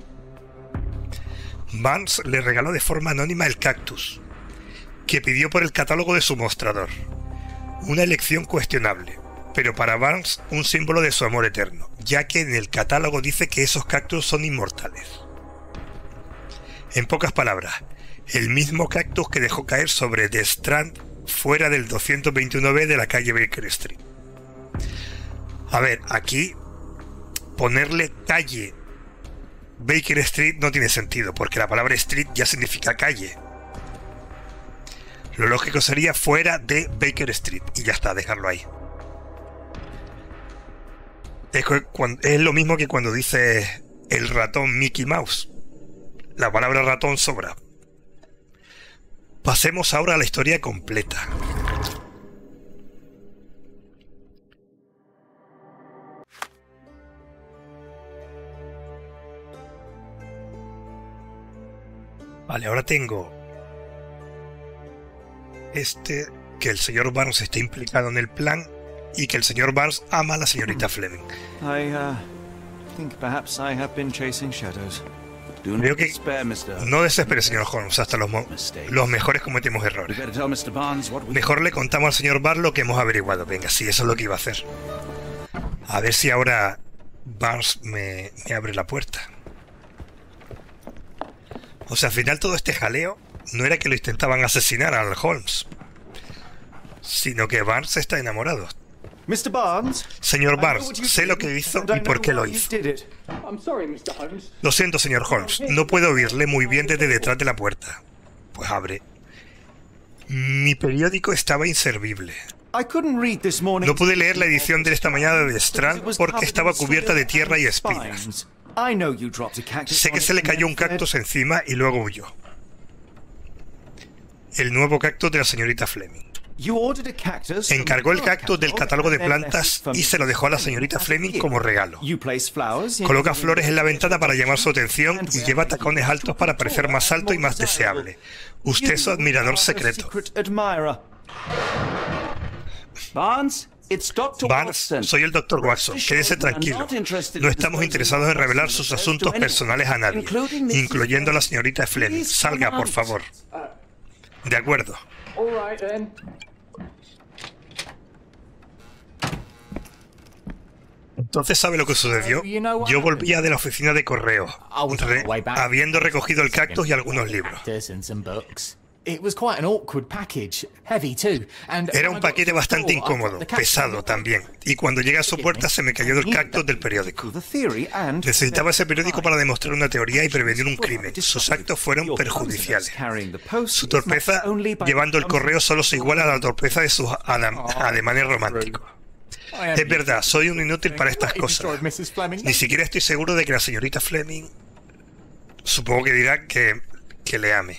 Barnes le regaló de forma anónima el cactus, que pidió por el catálogo de su mostrador. Una elección cuestionable, pero para Barnes un símbolo de su amor eterno, ya que en el catálogo dice que esos cactus son inmortales. En pocas palabras, el mismo cactus que dejó caer sobre The Strand fuera del doscientos veintiuno B de la calle Baker Street. A ver, aquí ponerle calle Baker Street no tiene sentido, porque la palabra street ya significa calle. Lo lógico sería fuera de Baker Street y ya está, dejarlo ahí. Es, es lo mismo que cuando dice el ratón Mickey Mouse. La palabra ratón sobra. Pasemos ahora a la historia completa. Vale, ahora tengo este, que el señor Barnes está implicado en el plan y que el señor Barnes ama a la señorita Fleming. I uh, think perhaps I have been chasing shadows. Creo que no desespere, señor Holmes, hasta los, mo los mejores cometemos errores. Mejor le contamos al señor Barnes lo que hemos averiguado. Venga, sí, eso es lo que iba a hacer. A ver si ahora Barnes me, me abre la puerta. O sea, al final todo este jaleo no era que lo intentaban asesinar al Holmes, sino que Barnes está enamorado. mister Barnes, señor Barnes, sé lo que hizo y por qué lo hizo. Lo siento, señor Holmes, no puedo oírle muy bien desde detrás de la puerta. Pues abre. Mi periódico estaba inservible. No pude leer la edición de esta mañana de The Strand porque estaba cubierta de tierra y espinas. Sé que se le cayó un cactus encima y luego huyó. El nuevo cactus de la señorita Fleming. Encargó el cactus del catálogo de plantas y se lo dejó a la señorita Fleming como regalo. Coloca flores en la ventana para llamar su atención y lleva tacones altos para parecer más alto y más deseable. Usted es su admirador secreto. Barnes, Barnes, soy el doctor Watson. Quédese tranquilo. No estamos interesados en revelar sus asuntos personales a nadie, incluyendo a la señorita Fleming. Salga, por favor. De acuerdo. Entonces, ¿sabe lo que sucedió? Yo volvía de la oficina de correo, re habiendo recogido el cactus y algunos libros. it was quite an awkward package, heavy too. And Era un paquete bastante incómodo, pesado también, y cuando llegué a su puerta se me cayó del cactus del periódico. Necesitaba ese periódico para demostrar una teoría y prevenir un crimen. Sus actos fueron perjudiciales. Su torpeza llevando el correo solo se iguala a la torpeza de sus ademanes románticos. Es verdad, soy un inútil para estas cosas. Ni siquiera estoy seguro de que la señorita Fleming... Supongo que dirá que, que le ame.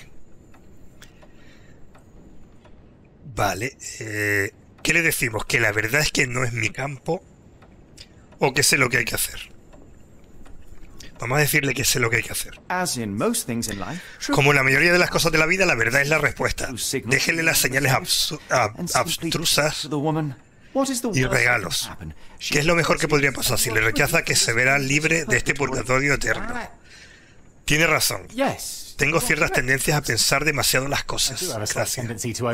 Vale. Eh, ¿Qué le decimos? ¿Que la verdad es que no es mi campo? ¿O que sé lo que hay que hacer? Vamos a decirle que sé lo que hay que hacer. Como la mayoría de las cosas de la vida, la verdad es la respuesta. Déjenle las señales abstrusas y regalos. ¿Qué es lo mejor que podría pasar? Si le rechaza, que se verá libre de este purgatorio eterno. Tiene razón. Tengo ciertas tendencias a pensar demasiado las cosas. Gracias.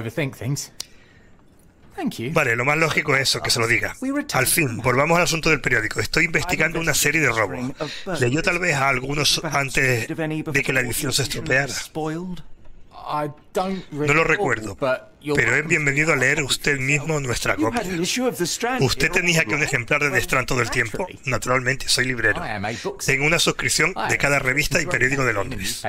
Vale, lo más lógico es eso, que se lo diga. Al fin, volvamos al asunto del periódico. Estoy investigando una serie de robos. ¿Leyó tal vez a algunos antes de que la edición se estropeara? No lo recuerdo, pero es bienvenido a leer usted mismo nuestra copia. ¿Usted tenía aquí un ejemplar de The Strand todo el tiempo? Naturalmente, soy librero. Tengo una suscripción de cada revista y periódico de Londres.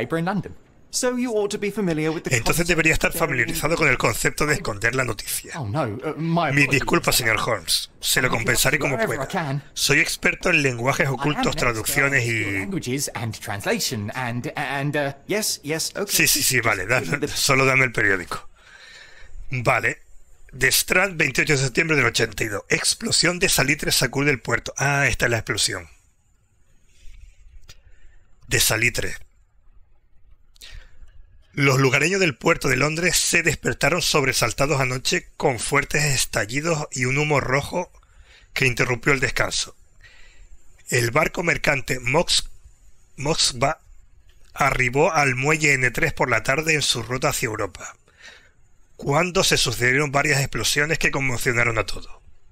Entonces debería estar familiarizado con el concepto de esconder la noticia. Mis disculpas, señor Holmes. Se lo compensaré como pueda. Soy experto en lenguajes ocultos, traducciones y... Sí, sí, sí, vale. Dame, solo dame el periódico. Vale. The Strand, veintiocho de septiembre del ochenta y dos. Explosión de salitre sacude el puerto. Ah, esta es la explosión. De salitre. Los lugareños del puerto de Londres se despertaron sobresaltados anoche con fuertes estallidos y un humo rojo que interrumpió el descanso. El barco mercante Mox, Moxba arribó al muelle ene tres por la tarde en su ruta hacia Europa, cuando se sucedieron varias explosiones que conmocionaron a todos.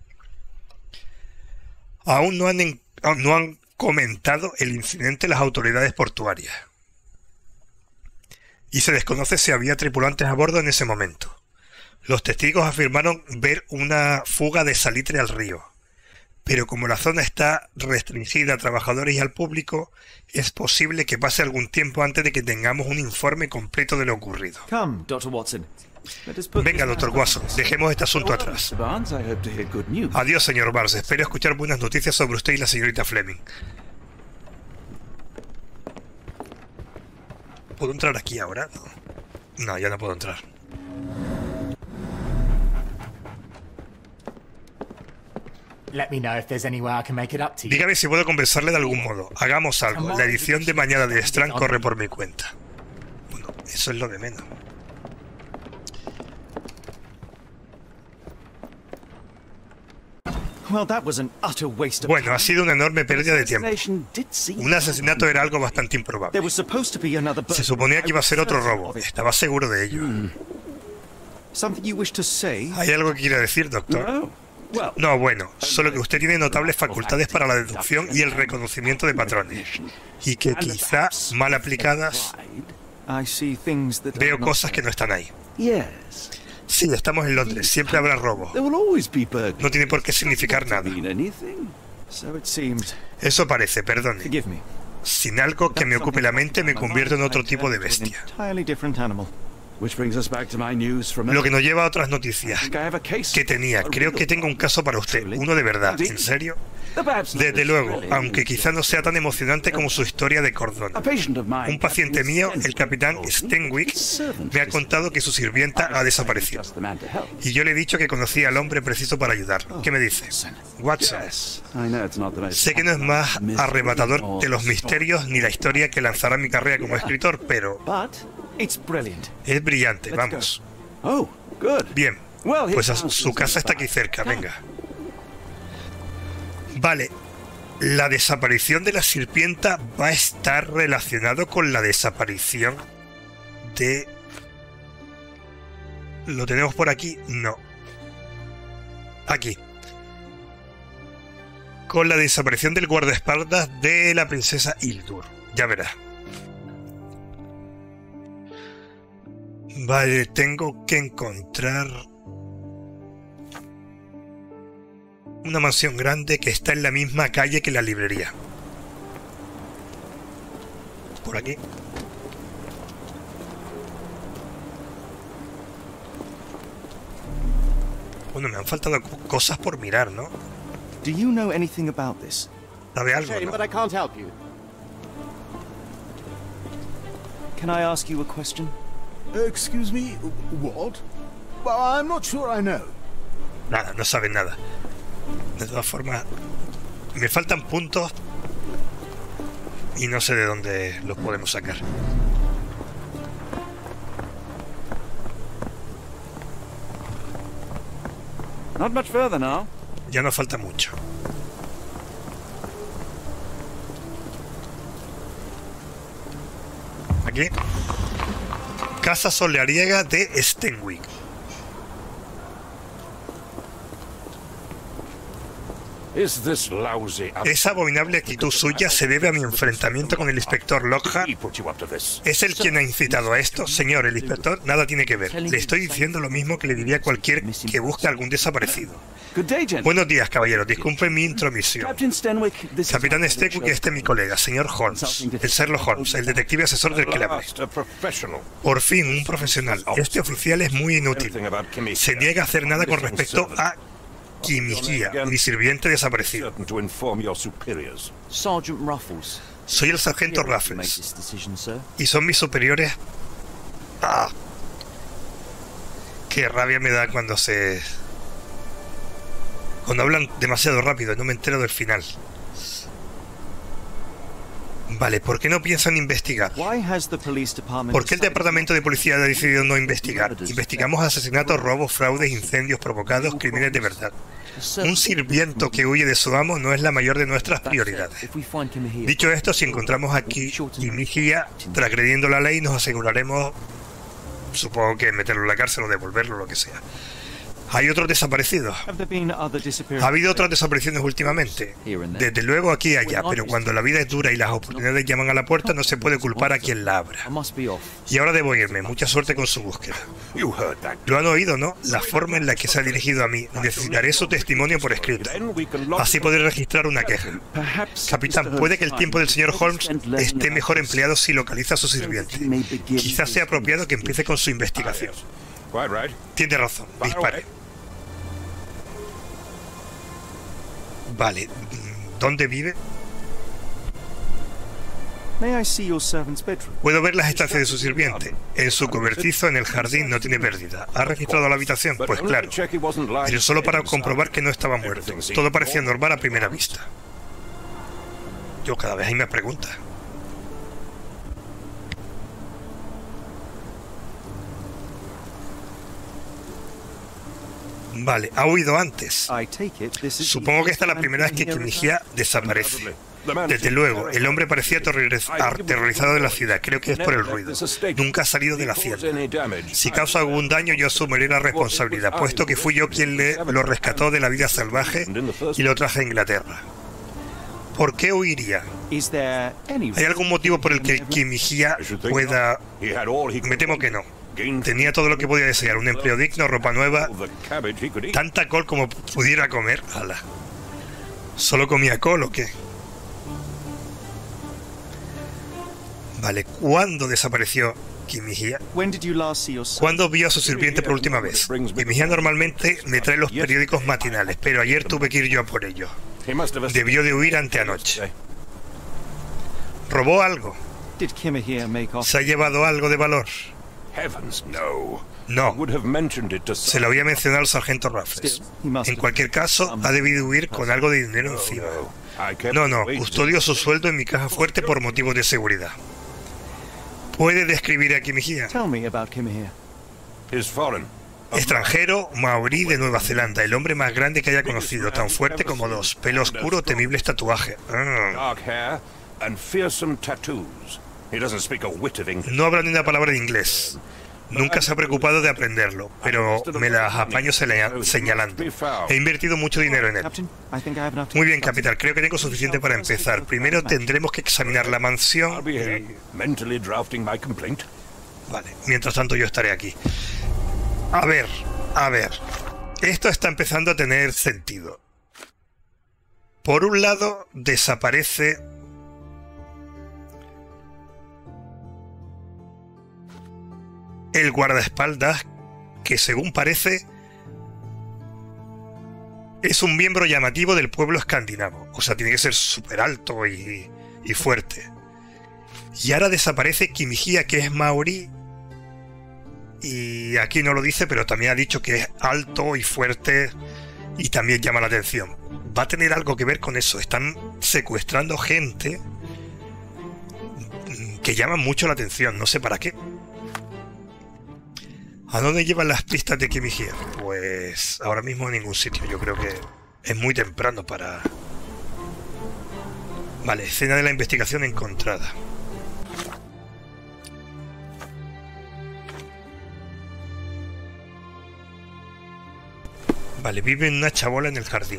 Aún no han, en, no han comentado el incidente las autoridades portuarias. Y se desconoce si había tripulantes a bordo en ese momento. Los testigos afirmaron ver una fuga de salitre al río, pero como la zona está restringida a trabajadores y al público, es posible que pase algún tiempo antes de que tengamos un informe completo de lo ocurrido. Venga, doctor Watson, dejemos este asunto atrás. Adiós, señor Barnes. Espero escuchar buenas noticias sobre usted y la señorita Fleming. ¿Puedo entrar aquí ahora? No, no, ya no puedo entrar. Dígame si puedo convencerle de algún modo. Hagamos algo. La edición de mañana de Strand corre por mi cuenta. Bueno, eso es lo de menos. Bueno, ha sido una enorme pérdida de tiempo. Un asesinato era algo bastante improbable. Se suponía que iba a ser otro robo. Estaba seguro de ello. ¿Hay algo que quiera decir, doctor? No, bueno, solo que usted tiene notables facultades para la deducción y el reconocimiento de patrones. Y que quizá, mal aplicadas, veo cosas que no están ahí. Sí, estamos en Londres. Siempre habrá robo. No tiene por qué significar nada. Eso parece, perdone. Sin algo que me ocupe la mente, me convierto en otro tipo de bestia. Lo que nos lleva a otras noticias que tenía. Creo que tengo un caso para usted. Uno de verdad. ¿En serio? Desde luego, aunque quizá no sea tan emocionante como su historia de Cordona. Un paciente mío, el capitán Stenwick, me ha contado que su sirvienta ha desaparecido. Y yo le he dicho que conocía al hombre preciso para ayudarlo. ¿Qué me dice? Watson. Sé que no es más arrebatador de los misterios ni la historia que lanzará mi carrera como escritor, pero... es brillante, vamos. Bien, pues su casa está aquí cerca, venga. Vale, la desaparición de la sirvienta va a estar relacionado con la desaparición de... ¿Lo tenemos por aquí? No. Aquí. Con la desaparición del guardaespaldas de la princesa Hildur. Ya verás. Vale, tengo que encontrar una mansión grande que está en la misma calle que la librería. Por aquí. Bueno, me han faltado cosas por mirar, ¿no? Do you know anything about this? ¿Sabe algo, Shame, no? but I can't help you. Can I ask you a question? Excuse me, what? Well, I'm not sure I know. Nada, no saben nada. De todas formas, me faltan puntos y no sé de dónde los podemos sacar. Not much further now. Ya nos falta mucho. Aquí. Casa solariega de Stenwick. Is this lousy Esa abominable actitud suya se debe a mi enfrentamiento con el inspector Lockhart. He put you up to this. ¿Es él quien ha incitado a esto? Señor, el inspector nada tiene que ver. Le estoy diciendo lo mismo que le diría a cualquier que busque algún desaparecido. Good day, gentlemen. Buenos días, caballero. Disculpe mi intromisión. Captain Stenwick, this is Capitán my Stenwick, colleague, este es mi colega, señor Holmes. El Sherlock Holmes, el detective asesor del que le hablé. Last, a professional. Por fin, un profesional. Este oficial es muy inútil. Se niega a hacer nada con respecto a Kimihia, mi sirviente desaparecido. Certain to inform your superiors. Sergeant Ruffles. Soy el sargento Make Raffles. this decision, sir. Y son mis superiores. ¡Ah! Qué rabia me da cuando se... Cuando hablan demasiado rápido y no me entero del final. Vale, ¿por qué no piensan investigar? Why has the police department ¿Por qué el decided departamento de policía ha decidido no investigar? Investigamos asesinatos, robos, fraudes, incendios provocados, crímenes de verdad. Un sirviento que huye de su amo no es la mayor de nuestras prioridades. If we find Kimihia, Dicho esto, si encontramos aquí Kimihia transgrediendo la ley, nos aseguraremos, supongo que meterlo en la cárcel o devolverlo, lo que sea. Hay otros desaparecidos. have there been other disappearances? Ha habido otras desapariciones últimamente. Desde luego aquí y allá, pero cuando la vida es dura y las oportunidades llaman a la puerta, no se puede culpar a quien la abra. I must be off. Y ahora debo irme. Mucha suerte con su búsqueda. You heard that. Lo han oído, ¿no? La forma en la que se ha dirigido a mí. Necesitaré su testimonio por escrito. Then we can log Así podré registrar una queja. Perhaps Capitán, puede que el tiempo del señor Holmes esté mejor empleado si localiza a su sirviente. Quizás sea apropiado que empiece con su investigación. Quite right. Tiene razón. Dispare. Vale. ¿Dónde vive? May I see your servant's bedroom? Puedo ver las estancias de su sirviente. En su cobertizo en el jardín no tiene pérdida. ¿Ha registrado la habitación? Pues claro. Pero solo para comprobar que no estaba muerto. Todo parecía normal a primera vista. Yo cada vez hay más preguntas. Vale, ha huido antes. I take it this is Supongo que esta es la primera vez que Kimihia desaparece. Desde luego, el hombre parecía aterroriz- aterrorizado de la ciudad. Creo que es por el ruido. Nunca ha salido de la hacienda. Si causa algún daño, yo asumiré la responsabilidad, puesto que fui yo quien le, lo rescató de la vida salvaje y lo traje a Inglaterra. ¿Por qué huiría? Is there any ¿Hay algún motivo por el que Kimihia pueda...? He had all he Me temo que no. Tenía todo lo que podía desear, un empleo digno, ropa nueva, the cabbage he could eat. tanta col como pudiera comer. Ala. ¿Solo comía col o qué? Vale, ¿cuándo desapareció Kimihia? When did you last see your son? ¿Cuándo vio a su sirviente por última vez? Kimihia normalmente me trae los periódicos matinales, pero ayer tuve que ir yo a por ellos. He must have Debió de huir anteanoche. ¿Robó algo? Did Kimihia make off? ¿Se ha llevado algo de valor? Heavens, no. No. Would have mentioned it to Se lo había mencionado al sargento Raffles. En cualquier caso, ha debido huir con algo de dinero encima. No, no, custodió su sueldo en mi caja fuerte por motivos de seguridad. ¿Puede describir a Kimihia? Tell me about Kimihia. Is foreign. Extranjero, maorí de Nueva Zelanda, el hombre más grande que haya conocido, tan fuerte como dos, pelo oscuro, temibles tatuajes. Ah. Dark hair and fearsome tattoos. He doesn't speak a whit of English. No habla ni una palabra de inglés. Nunca se ha preocupado de aprenderlo, pero me las apaño sele- señalando. He invertido mucho dinero en él. Captain, I think I have enough to... Muy bien, capitán, creo que tengo suficiente para empezar. Primero tendremos que examinar la I'll mansión. be here, mentally drafting my complaint. Vale, mientras tanto yo estaré aquí. A ver, a ver. Esto está empezando a tener sentido. Por un lado, desaparece el guardaespaldas, que según parece es un miembro llamativo del pueblo escandinavo. O sea, tiene que ser súper alto y, y fuerte. Y ahora desaparece Kimihia, que es maorí. Y aquí no lo dice, pero también ha dicho que es alto y fuerte y también llama la atención. Va a tener algo que ver con eso. Están secuestrando gente que llama mucho la atención. No sé para qué. ¿A dónde llevan las pistas de Kimihia? Pues ahora mismo en ningún sitio. Yo creo que es muy temprano para... Vale, escena de la investigación encontrada. Vale, vive una chabola en el jardín.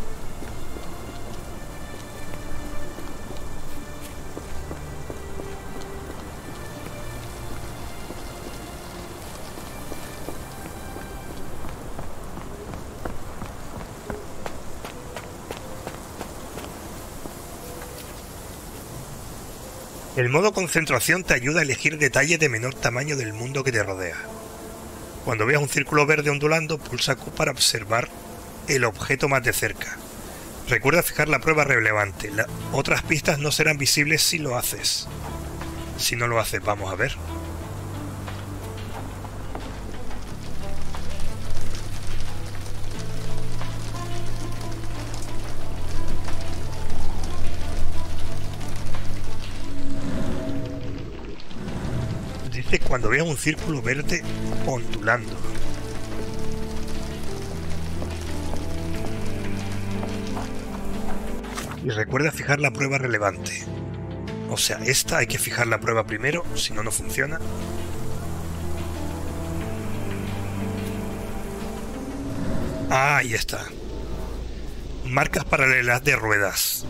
El modo concentración te ayuda a elegir detalles de menor tamaño del mundo que te rodea. Cuando veas un círculo verde ondulando, pulsa Q para observar el objeto más de cerca. Recuerda fijar la prueba relevante. Las otras pistas no serán visibles si lo haces. Si no lo haces, vamos a ver. Cuando veas un círculo verde ondulando. Y recuerda fijar la prueba relevante. O sea, esta hay que fijar la prueba primero, si no, no funciona. Ah, ahí está. Marcas paralelas de ruedas.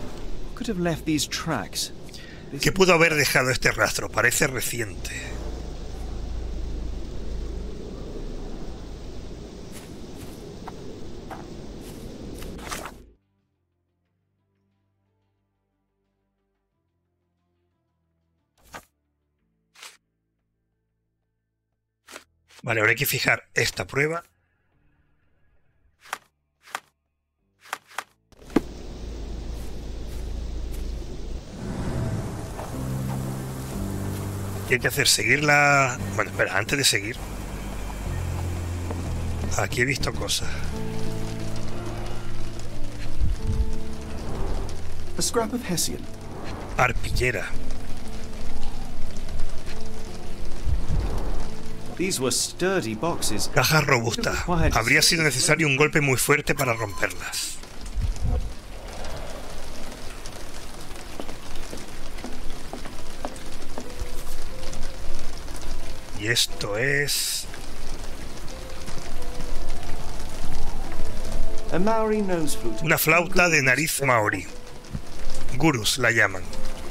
¿Qué pudo haber dejado este rastro? Parece reciente. Vale, ahora hay que fijar esta prueba. ¿Qué hay que hacer? Seguirla... Bueno, espera, antes de seguir. Aquí he visto cosas. A scrap of Hessian. Arpillera. These were sturdy boxes. Cajas robustas. Habría sido necesario un golpe muy fuerte para romperlas. Y esto es... una flauta de nariz maorí. Gurus la llaman.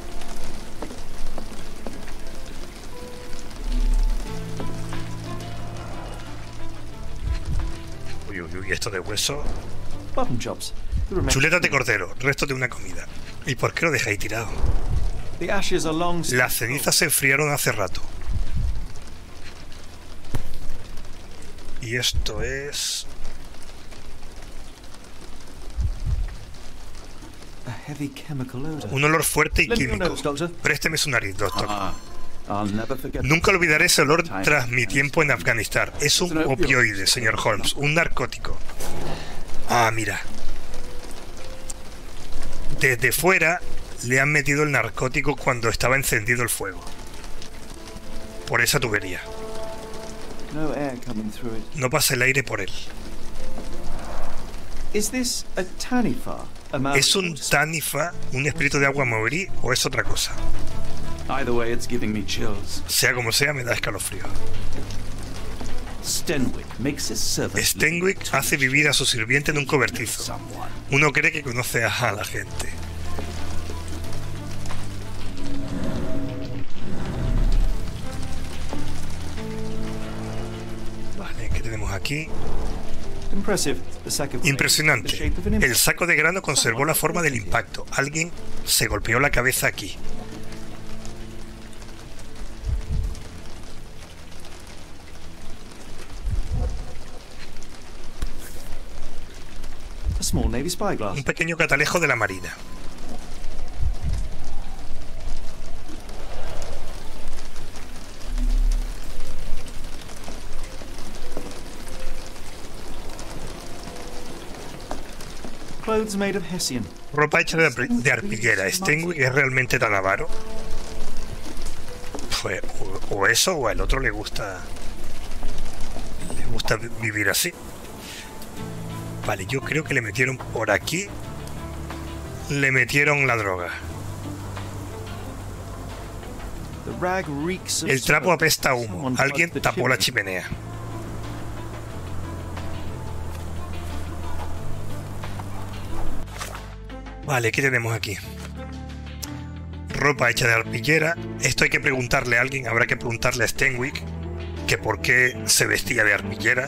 Uy, uy, uy, esto de hueso. Chuletas de cordero, resto de una comida. ¿Y por qué lo dejáis tirado? Las cenizas se enfriaron hace rato. Y esto es... un olor fuerte y químico. Présteme su nariz, doctor. Nunca olvidaré ese olor tras mi tiempo en Afganistán. Es un opioide, señor Holmes, un narcótico. Ah, mira. Desde fuera le han metido el narcótico cuando estaba encendido el fuego. Por esa tubería. No pasa el aire por él. ¿Es un Tanifa, un espíritu de agua maorí, o es otra cosa? Sea como sea, me da escalofrío. Stenwick hace vivir a su sirviente en un cobertizo. Uno cree que conoce a la gente. Vale, ¿qué tenemos aquí? Impressive. The sack of Impresionante. the shape of an El imp- saco de grano conservó la forma del impacto. Alguien se golpeó la cabeza aquí. A small navy spyglass. Un pequeño catalejo de la marina. Clothes made of Hessian. Ropa hecha de, ar- de arpillera. ¿Stenwick es realmente tan avaro? Pues o, o eso o al otro le gusta... Le gusta vi- vivir así. Vale, yo creo que le metieron por aquí. Le metieron la droga. The rag reeks of El trapo smoke. apesta a humo. Someone Alguien plugged the tapó la chimney. chimenea. Vale, ¿qué tenemos aquí? Ropa hecha de arpillera. Esto hay que preguntarle a alguien. Habrá que preguntarle a Stenwick que por qué se vestía de arpillera.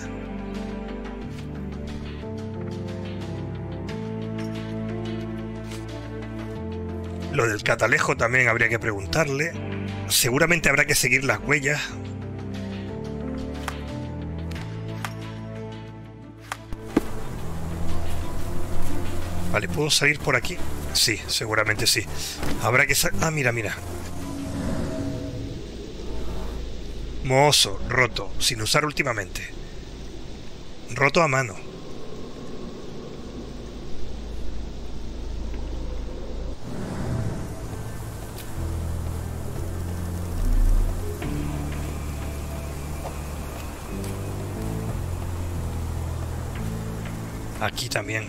Lo del catalejo también habría que preguntarle. Seguramente habrá que seguir las huellas. Vale, ¿puedo salir por aquí? Sí, seguramente sí. Habrá que salir... Ah, mira, mira. Mozo, roto, sin usar últimamente. Roto a mano. Aquí también.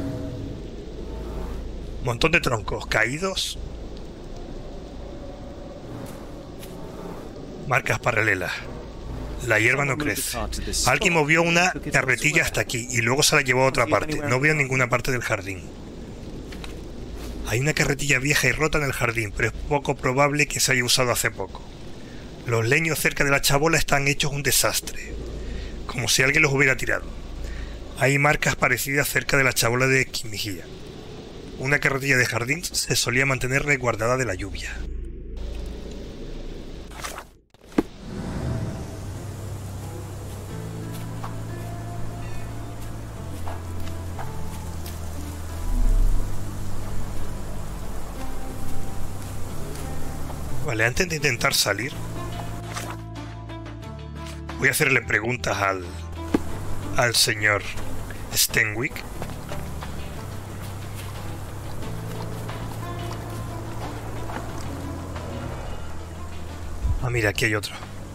Montón de troncos caídos. Marcas paralelas. La hierba no crece. Alguien movió una carretilla hasta aquí y luego se la llevó a otra parte. No veo ninguna parte del jardín. Hay una carretilla vieja y rota en el jardín, pero es poco probable que se haya usado hace poco. Los leños cerca de la chabola están hechos un desastre, como si alguien los hubiera tirado. Hay marcas parecidas cerca de la chabola de Quimijía. Una carretilla de jardín se solía mantener resguardada de la lluvia. Vale, antes de intentar salir, voy a hacerle preguntas al, al señor Stenwick. Ah, mira, aquí hay otro.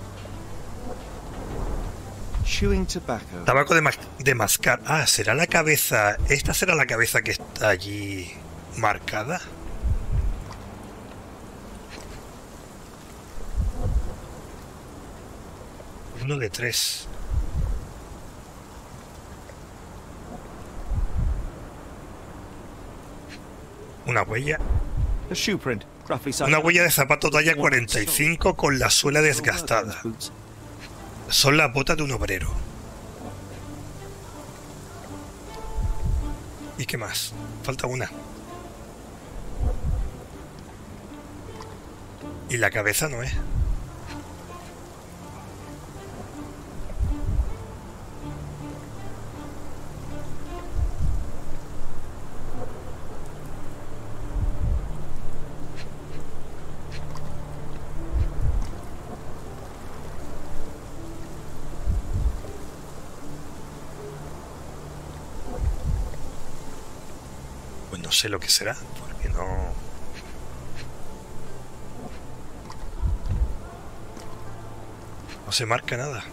Chewing tobacco. Tabaco de, ma de mascar. Ah, ¿será la cabeza? ¿Esta será la cabeza que está allí marcada? Uno de tres. Una huella. A shoe print. Roughly sized. Una huella de zapato talla cuarenta y cinco con la suela desgastada. Son las botas de un obrero. ¿Y qué más? Falta una. Y la cabeza no es. Pues no sé lo que será, porque no... No se marca nada.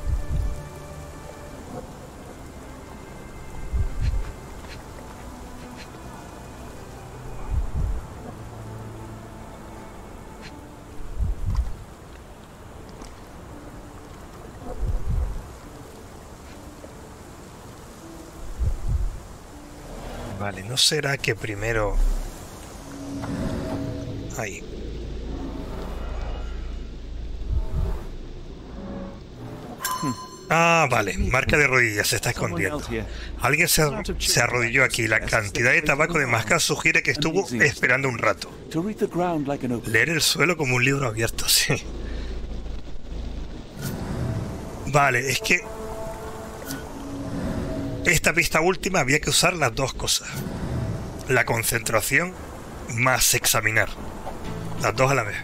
Vale, ¿no será que primero... Ahí. Ah, vale. Marca de rodillas. Se está escondiendo. Alguien se, se arrodilló aquí. La cantidad de tabaco de mascar sugiere que estuvo esperando un rato. Leer el suelo como un libro abierto, sí. Vale, es que... esta pista última había que usar las dos cosas. La concentración más examinar. Las dos a la vez.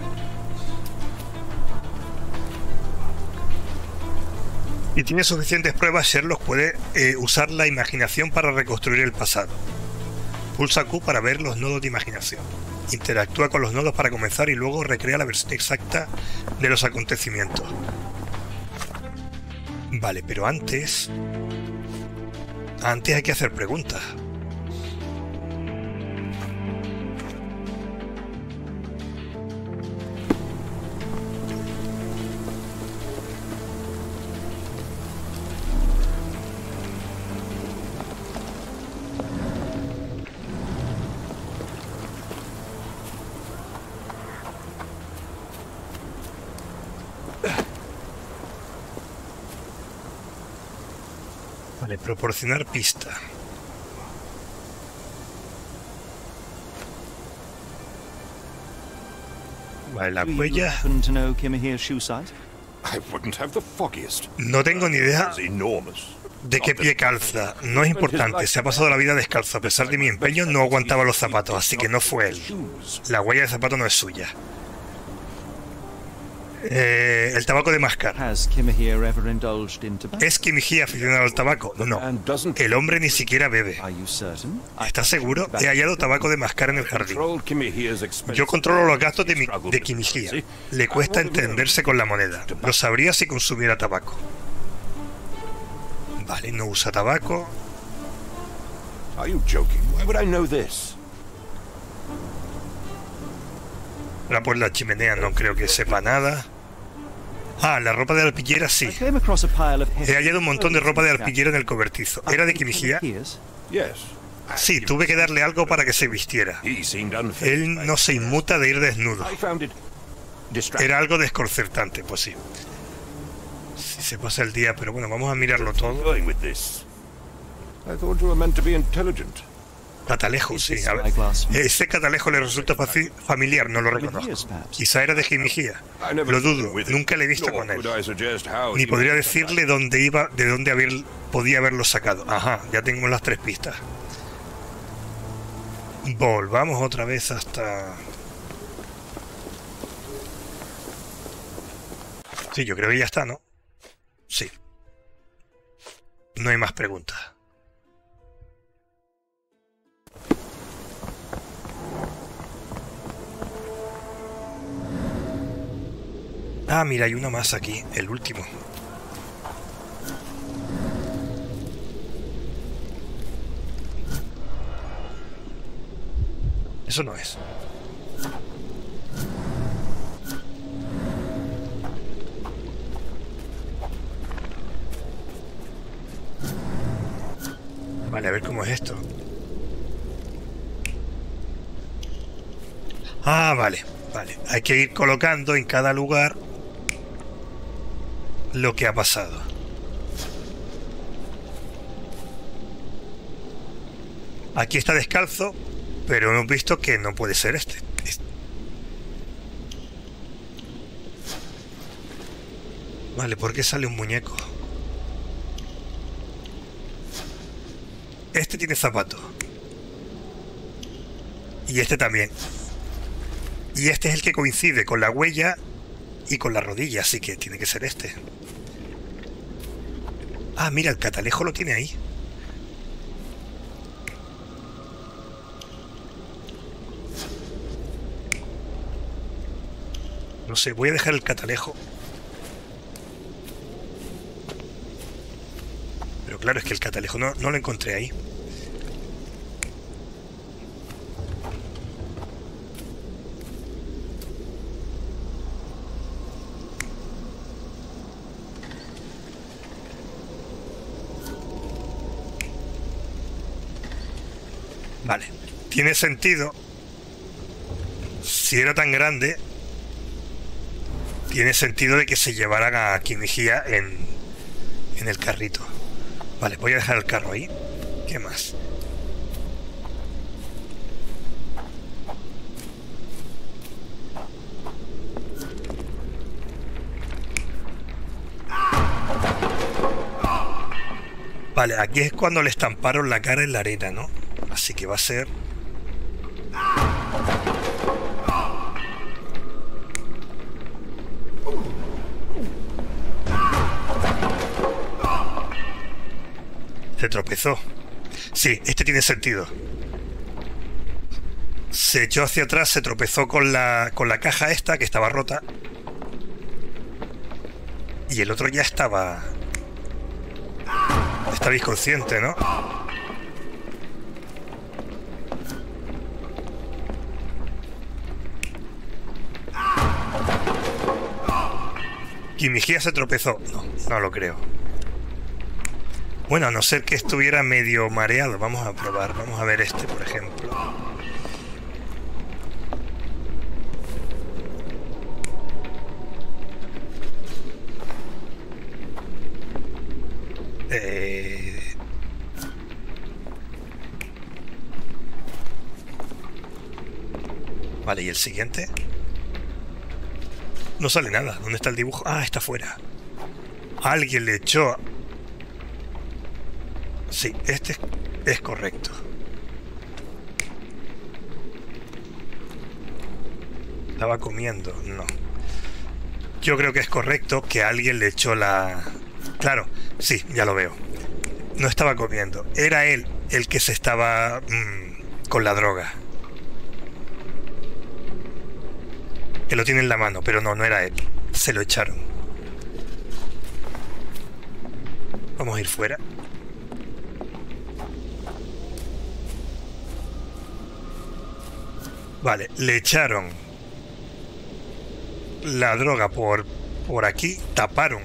Si tiene suficientes pruebas, Sherlock puede eh, usar la imaginación para reconstruir el pasado. Pulsa Q para ver los nodos de imaginación. Interactúa con los nodos para comenzar y luego recrea la versión exacta de los acontecimientos. Vale, pero antes... Antes hay que hacer preguntas. Vale, proporcionar pista. Vale, la huella. No tengo ni idea de qué pie calza. No es importante. Se ha pasado la vida descalzo. A pesar de mi empeño, no aguantaba los zapatos, así que no fue él. La huella de zapato no es suya. Eh, el tabaco de mascar. ¿Es Kim Hee aficionado al tabaco? No. El hombre ni siquiera bebe. ¿Estás seguro? He hallado tabaco de mascar en el jardín. Yo controlo los gastos de, mi, de Kim Hee. Le cuesta entenderse con la moneda. Lo sabría si consumiera tabaco. Vale, no usa tabaco. Ahora por la chimenea no creo que sepa nada. Ah, la ropa de alpillera sí. He hallado un montón de ropa de alpillera en el cobertizo. ¿Era de Kim Hee? Sí, tuve que darle algo para que se vistiera. Él no se inmuta de ir desnudo. Era algo desconcertante, pues sí. Si se pasa el día, pero bueno, vamos a mirarlo todo. Catalejo, sí. A ver, ese catalejo le resulta familiar, no lo reconozco. Quizá era de Kim Hee. Lo dudo, nunca le he visto con él. Ni podría decirle dónde iba, de dónde haber, podía haberlo sacado. Ajá, ya tengo las tres pistas. Volvamos otra vez hasta... Sí, yo creo que ya está, ¿no? Sí. No hay más preguntas. Ah, mira, hay una más aquí, el último. Eso no es. Vale, a ver cómo es esto. Ah, vale, vale. Hay que ir colocando en cada lugar lo que ha pasado. Aquí está descalzo, pero hemos visto que no puede ser este. Vale, ¿por qué sale un muñeco? Este tiene zapato. Y este también. Y este es el que coincide con la huella y con la rodilla, así que tiene que ser este. Ah, mira, el catalejo lo tiene ahí. No sé, voy a dejar el catalejo. Pero claro, es que el catalejo no, no lo encontré ahí. Vale, tiene sentido. Si era tan grande, tiene sentido de que se llevaran a Kim Hee en, en el carrito. Vale, voy a dejar el carro ahí. ¿Qué más? Vale, aquí es cuando le estamparon la cara en la arena, ¿no? Así que va a ser... Se tropezó. Sí, este tiene sentido. Se echó hacia atrás, se tropezó con la, con la caja esta, que estaba rota. Y el otro ya estaba... Estaba inconsciente, ¿no? ¿Kimijía se tropezó? No, no lo creo. Bueno, a no ser que estuviera medio mareado. Vamos a probar. Vamos a ver este, por ejemplo. Eh... Vale, ¿y el siguiente? No sale nada. ¿Dónde está el dibujo? Ah, está fuera. Alguien le echó... Sí, este es, es correcto. ¿Estaba comiendo? No. Yo creo que es correcto que alguien le echó la... Claro, sí, ya lo veo. No estaba comiendo. Era él el que se estaba mmm, con la droga. Que lo tiene en la mano, pero no, no era él. Se lo echaron. Vamos a ir fuera. Vale, le echaron la droga por, por aquí, taparon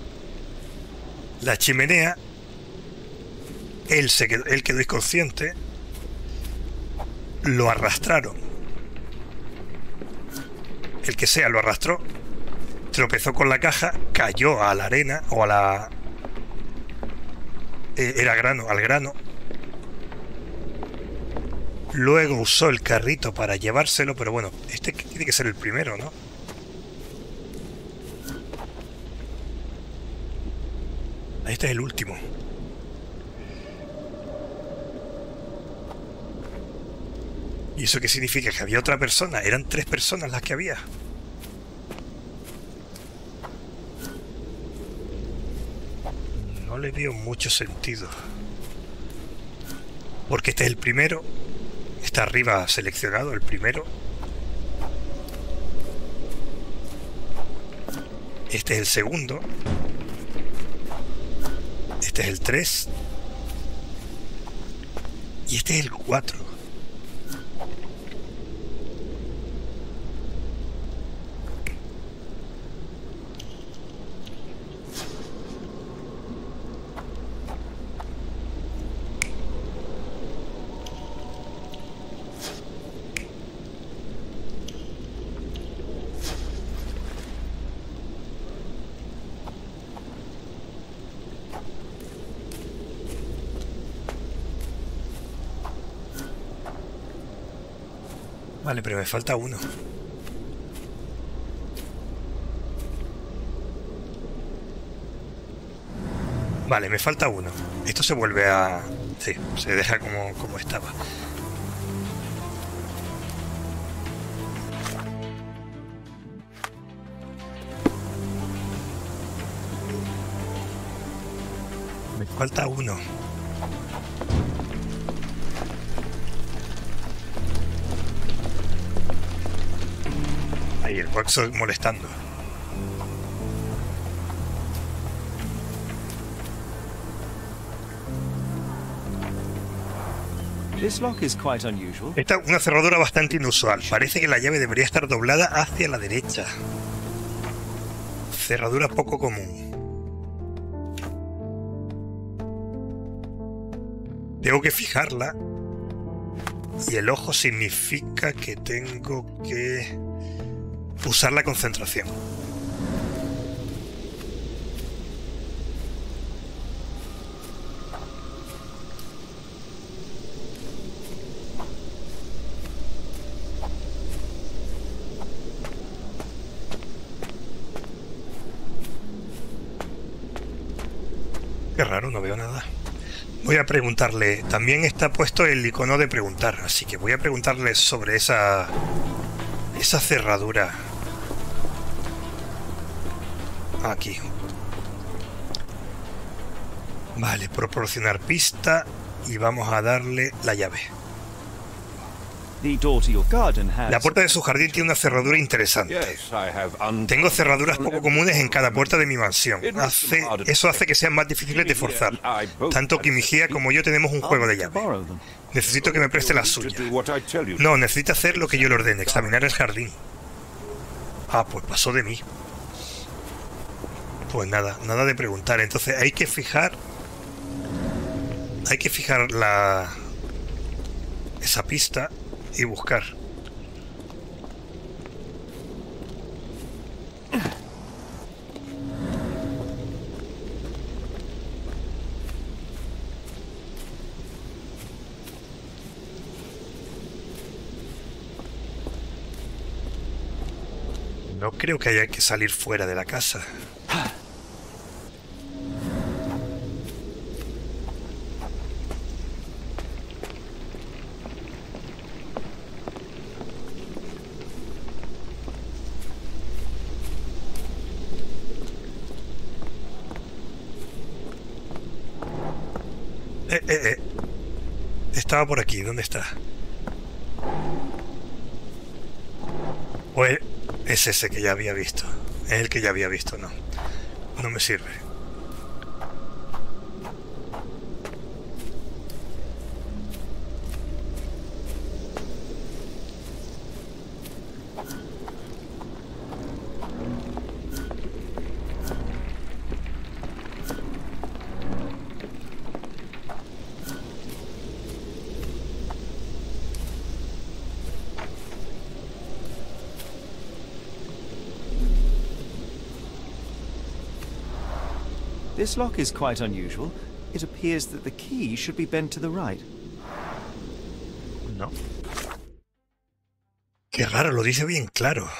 la chimenea, él, se quedó, él quedó inconsciente, lo arrastraron, el que sea lo arrastró, tropezó con la caja, cayó a la arena o a la... Eh, era grano, al grano. Luego usó el carrito para llevárselo, pero bueno, este tiene que ser el primero, ¿no? Este es el último. ¿Y eso qué significa? ¿Que había otra persona? Eran tres personas las que había. No le dio mucho sentido. Porque este es el primero. Está arriba seleccionado, el primero. Este es el segundo. Este es el tres. Y este es el cuatro. Vale, pero me falta uno. Vale, me falta uno. Esto se vuelve a... Sí, se deja como, como estaba. Me falta uno. Ahí el boxo molestando. This lock is quite unusual. Esta es una cerradura bastante inusual. Parece que la llave debería estar doblada hacia la derecha. Cerradura poco común. Tengo que fijarla. Y el ojo significa que tengo que usar la concentración. Qué raro, no veo nada. Voy a preguntarle. También está puesto el icono de preguntar, así que voy a preguntarle sobre esa esa cerradura. Aquí. Vale, proporcionar pista y vamos a darle la llave. La puerta de su jardín tiene una cerradura interesante. Tengo cerraduras poco comunes en cada puerta de mi mansión. Hace, eso hace que sean más difíciles de forzar. Tanto Kimihia como yo tenemos un juego de llave. Necesito que me preste las suyas. No, necesita hacer lo que yo le ordene, examinar el jardín. Ah, pues pasó de mí. Pues nada, nada de preguntar. Entonces hay que fijar... Hay que fijar la... esa pista y buscar. No creo que haya que salir fuera de la casa. Eh, eh, eh. Estaba por aquí. ¿Dónde está? Pues es ese que ya había visto. Es el que ya había visto, no. No me sirve. This lock is quite unusual. It appears that the key should be bent to the right. No. Qué raro, lo dice bien claro.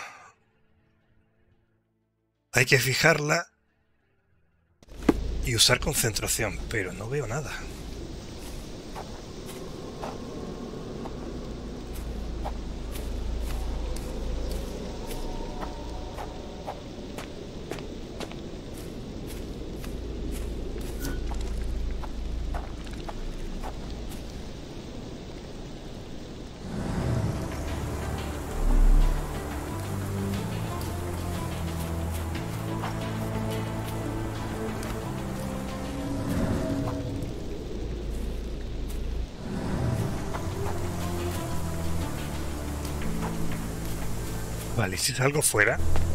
Hay que fijarla y usar concentración, pero no veo nada. Vale, si salgo fuera.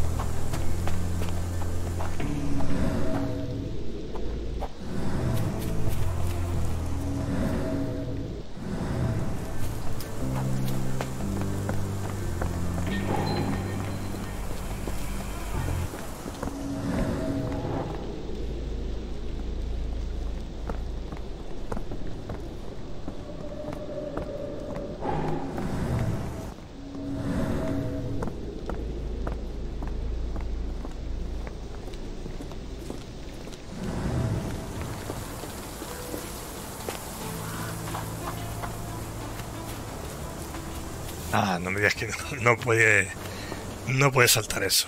Ah, no me digas que no, no puede... No puede saltar eso.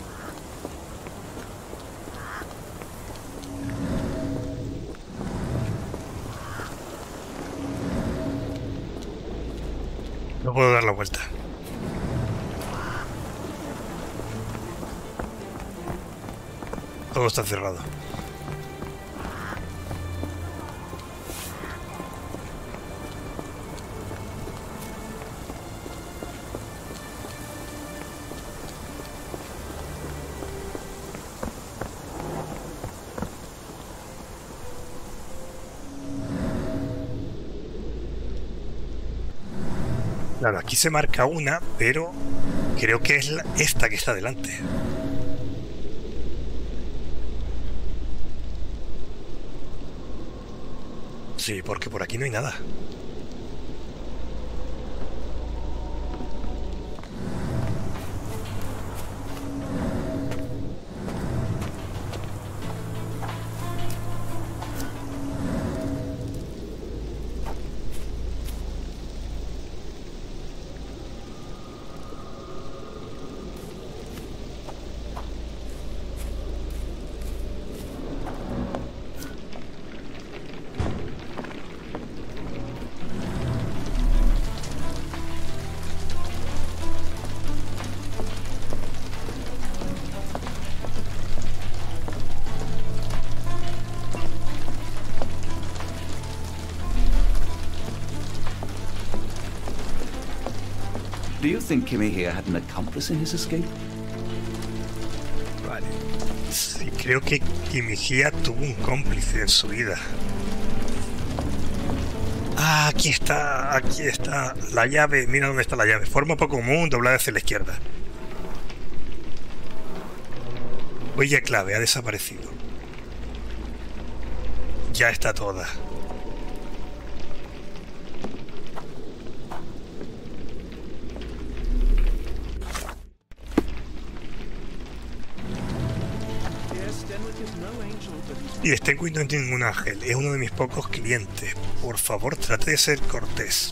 No puedo dar la vuelta. Todo está cerrado. Claro, aquí se marca una, pero creo que es la, esta que está delante. Sí, porque por aquí no hay nada. Do you think Kimmy here had an accomplice in his escape? Vale. Sí, creo que Kimihia tuvo un cómplice en su vida. Ah, aquí está, aquí está la llave. Mira dónde está la llave. Forma poco común, doblada hacia la izquierda. Huella clave, ha desaparecido. Ya está toda. Y Stenwick no es ningún ángel, es uno de mis pocos clientes. Por favor, trate de ser cortés.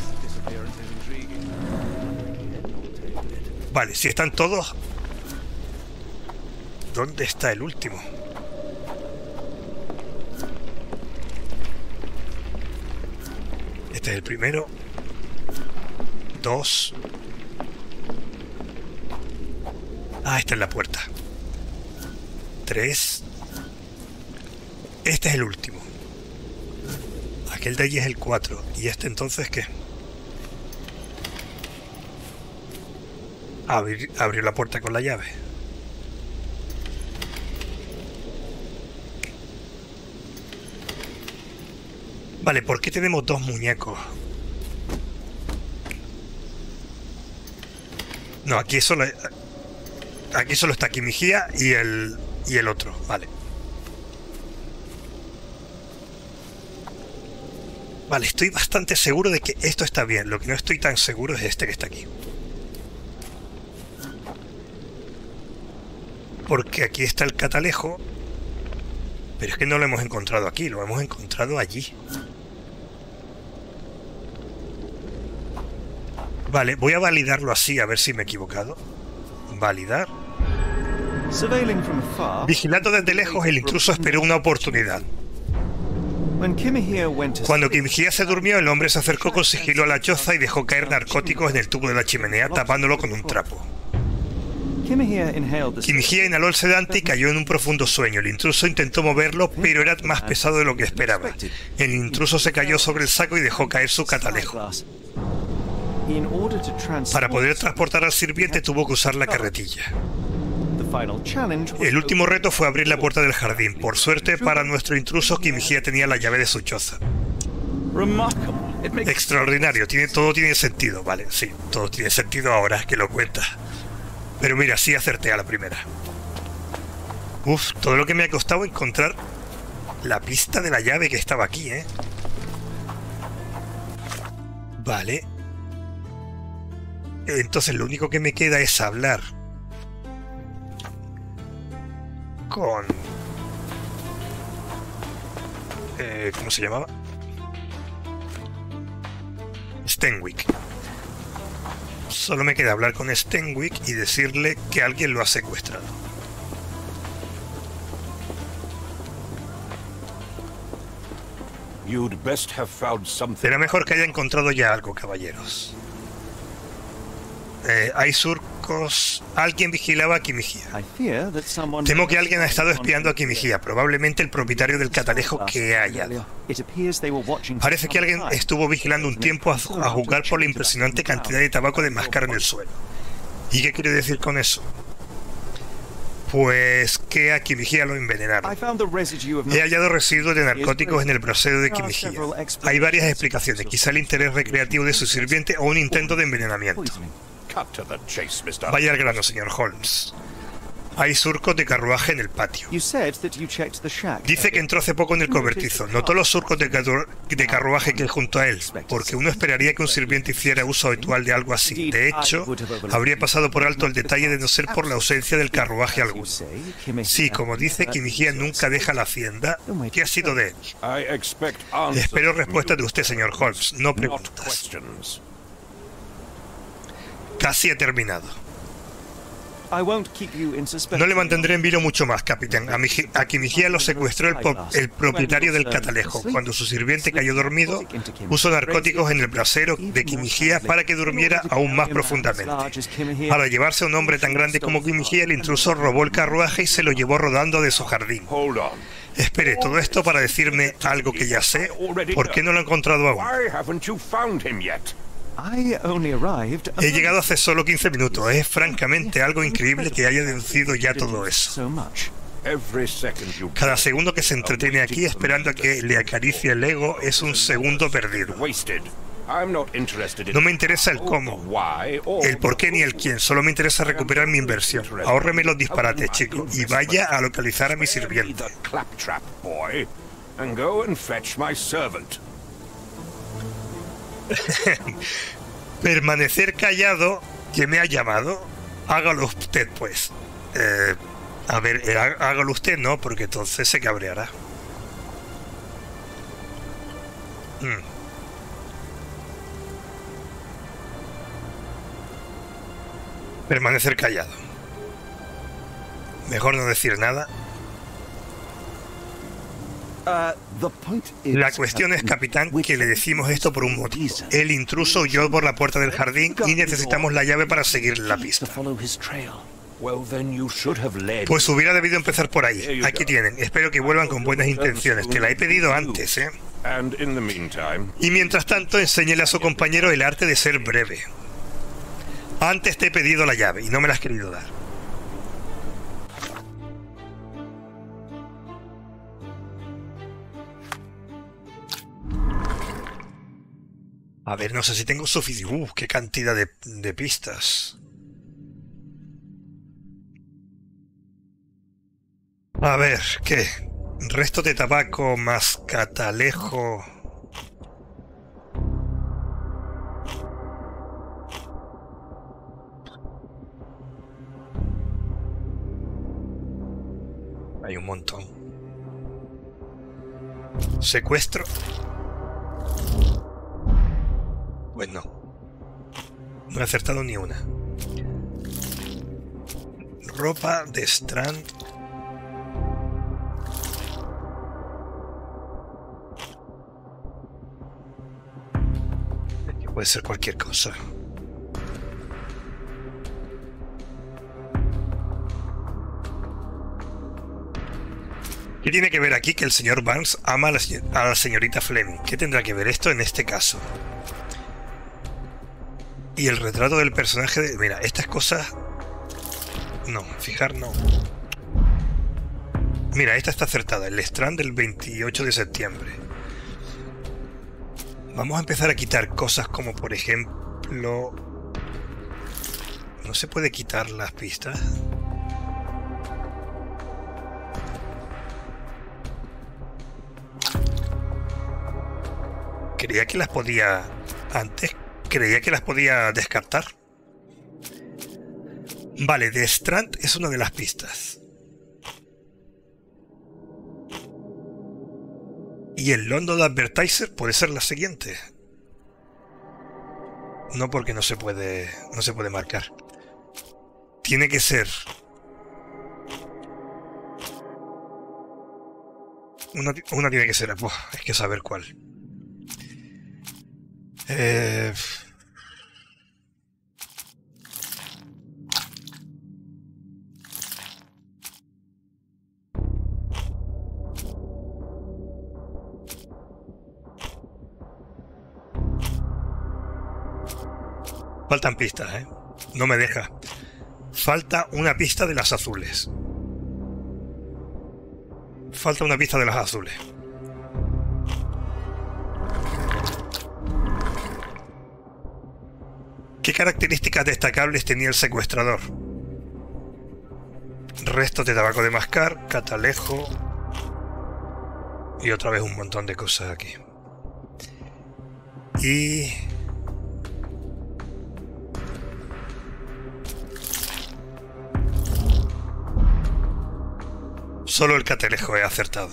Vale, si están todos... ¿Dónde está el último? Este es el primero. Dos. Ah, esta es la puerta. Tres. Este es el último. Aquel de allí es el cuatro. ¿Y este entonces qué? Abrir, abrió la puerta con la llave. Vale, ¿por qué tenemos dos muñecos? No, aquí solo... Aquí solo está Kimihia y el... Y el otro, vale. Vale, estoy bastante seguro de que esto está bien. Lo que no estoy tan seguro es este que está aquí. Porque aquí está el catalejo. Pero es que no lo hemos encontrado aquí, lo hemos encontrado allí. Vale, voy a validarlo así, a ver si me he equivocado. Validar. Vigilando desde lejos, el intruso esperó una oportunidad. Cuando Kimihia se durmió, el hombre se acercó con sigilo a la choza y dejó caer narcóticos en el tubo de la chimenea, tapándolo con un trapo. Kimihia inhaló el sedante y cayó en un profundo sueño. El intruso intentó moverlo, pero era más pesado de lo que esperaba. El intruso se cayó sobre el saco y dejó caer su catalejo. Para poder transportar al sirviente tuvo que usar la carretilla. El último reto fue abrir la puerta del jardín. Por suerte para nuestro intruso, Kimihia tenía la llave de su choza. Extraordinario, tiene, todo tiene sentido. Vale, sí, todo tiene sentido ahora que lo cuentas. Pero mira, sí acerté a la primera. Uf, todo lo que me ha costado encontrar la pista de la llave que estaba aquí, ¿eh? Vale. Entonces lo único que me queda es hablar con... Eh, ¿Cómo se llamaba? Stenwick. Solo me queda hablar con Stenwick y decirle que alguien lo ha secuestrado. Será mejor que haya encontrado ya algo, caballeros. Eh, hay surcos... Alguien vigilaba a Kimihia. Temo que alguien ha estado espiando a Kimihia, probablemente el propietario del catalejo que haya. Parece que alguien estuvo vigilando un tiempo a, a juzgar por la impresionante cantidad de tabaco de máscara en el suelo. ¿Y qué quiere decir con eso? Pues que a Kimihia lo envenenaron. He hallado residuos de narcóticos en el brasero de Kimihia. Hay varias explicaciones, quizá el interés recreativo de su sirviente o un intento de envenenamiento. Vaya al grano, señor Holmes. Hay surcos de carruaje en el patio. Dice que entró hace poco en el cobertizo. Notó los surcos de, de carruaje que hay junto a él, porque uno esperaría que un sirviente hiciera uso habitual de algo así. De hecho, habría pasado por alto el detalle de no ser por la ausencia del carruaje alguno. Sí, como dice, Kimihia nunca deja la hacienda. ¿Qué ha sido de él? Espero respuesta de usted, señor Holmes, no preguntas. Casi he terminado. No le mantendré en vilo mucho más, capitán. A, mi, a Kimihia lo secuestró el, el propietario del catalejo. Cuando su sirviente cayó dormido, puso narcóticos en el brasero de Kimihia para que durmiera aún más profundamente. Para llevarse a un hombre tan grande como Kimihia, el intruso robó el carruaje y se lo llevó rodando de su jardín. Espere, todo esto para decirme algo que ya sé. ¿Por qué no lo he encontrado aún? I only arrived. He llegado hace solo quince minutos. Es francamente algo increíble que haya deducido ya todo eso. So much. Every second you Cada segundo que se entretiene aquí esperando a que le acaricie el ego es un segundo perdido. wasted. I'm not interested in No me interesa el cómo, why or el por qué ni el quién. Solo me interesa recuperar mi inversión. Ahórreme los disparates, chico, y vaya a localizar a mi sirviente. the claptrap boy and go and fetch my servant. Permanecer callado, que me ha llamado. Hágalo usted, pues. Eh, a ver, eh, hágalo usted, no, porque entonces se cabreará. Hmm. Permanecer callado. Mejor no decir nada. Uh, the point is, La cuestión es, capitán, que le decimos esto por un motivo. El intruso huyó por la puerta del jardín y necesitamos la llave para seguir la pista. Well, then you should have led. Pues hubiera debido empezar por ahí. Aquí tienen. Espero que vuelvan con buenas intenciones. Te la he pedido antes, ¿eh? And in the meantime, Y mientras tanto, enséñele a su compañero el arte de ser breve. Antes te he pedido la llave y no me la has querido dar. A ver, no sé si tengo suficiente... ¡Uh, qué cantidad de, de pistas! A ver, ¿qué? Resto de tabaco más catalejo... Hay un montón. Secuestro. Pues no. No he acertado ni una. Ropa de Strand. Que puede ser cualquier cosa. ¿Qué tiene que ver aquí que el señor Barnes ama a la, a la señorita Fleming? ¿Qué tendrá que ver esto en este caso? Y el retrato del personaje de... Mira, estas cosas... No, fijar no. Mira, esta está acertada. El Strand del veintiocho de septiembre. Vamos a empezar a quitar cosas como, por ejemplo... ¿No se puede quitar las pistas? Creía que las podía... Antes creía que las podía descartar. Vale, The Strand es una de las pistas. Y el London Advertiser puede ser la siguiente. No, porque no se puede... No se puede marcar. Tiene que ser... Una, una tiene que ser... Uf, hay que saber cuál. Eh... Faltan pistas, ¿eh? No me deja. Falta una pista de las azules. Falta una pista de las azules. ¿Qué características destacables tenía el secuestrador? Restos de tabaco de mascar, catalejo... Y otra vez un montón de cosas aquí. Y... Solo el catalejo he acertado.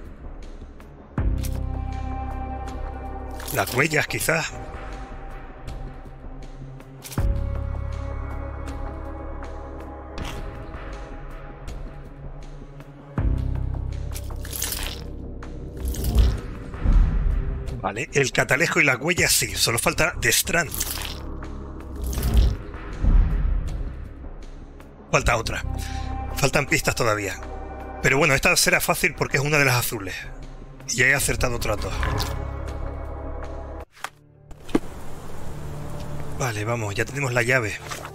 Las huellas, quizás. Vale, el catalejo y las huellas sí, solo falta The Strand. Falta otra. Faltan pistas todavía. Pero bueno, esta será fácil porque es una de las azules. Y ya he acertado otras dos. Vale, vamos, ya tenemos la llave.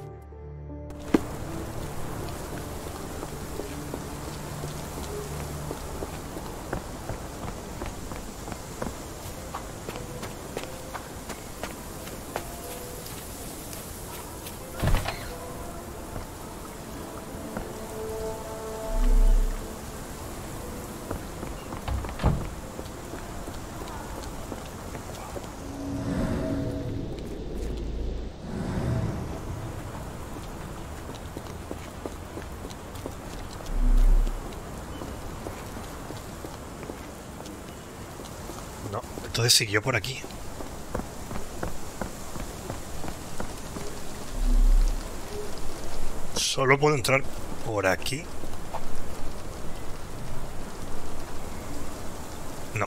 Entonces siguió por aquí. Solo puedo entrar por aquí. No.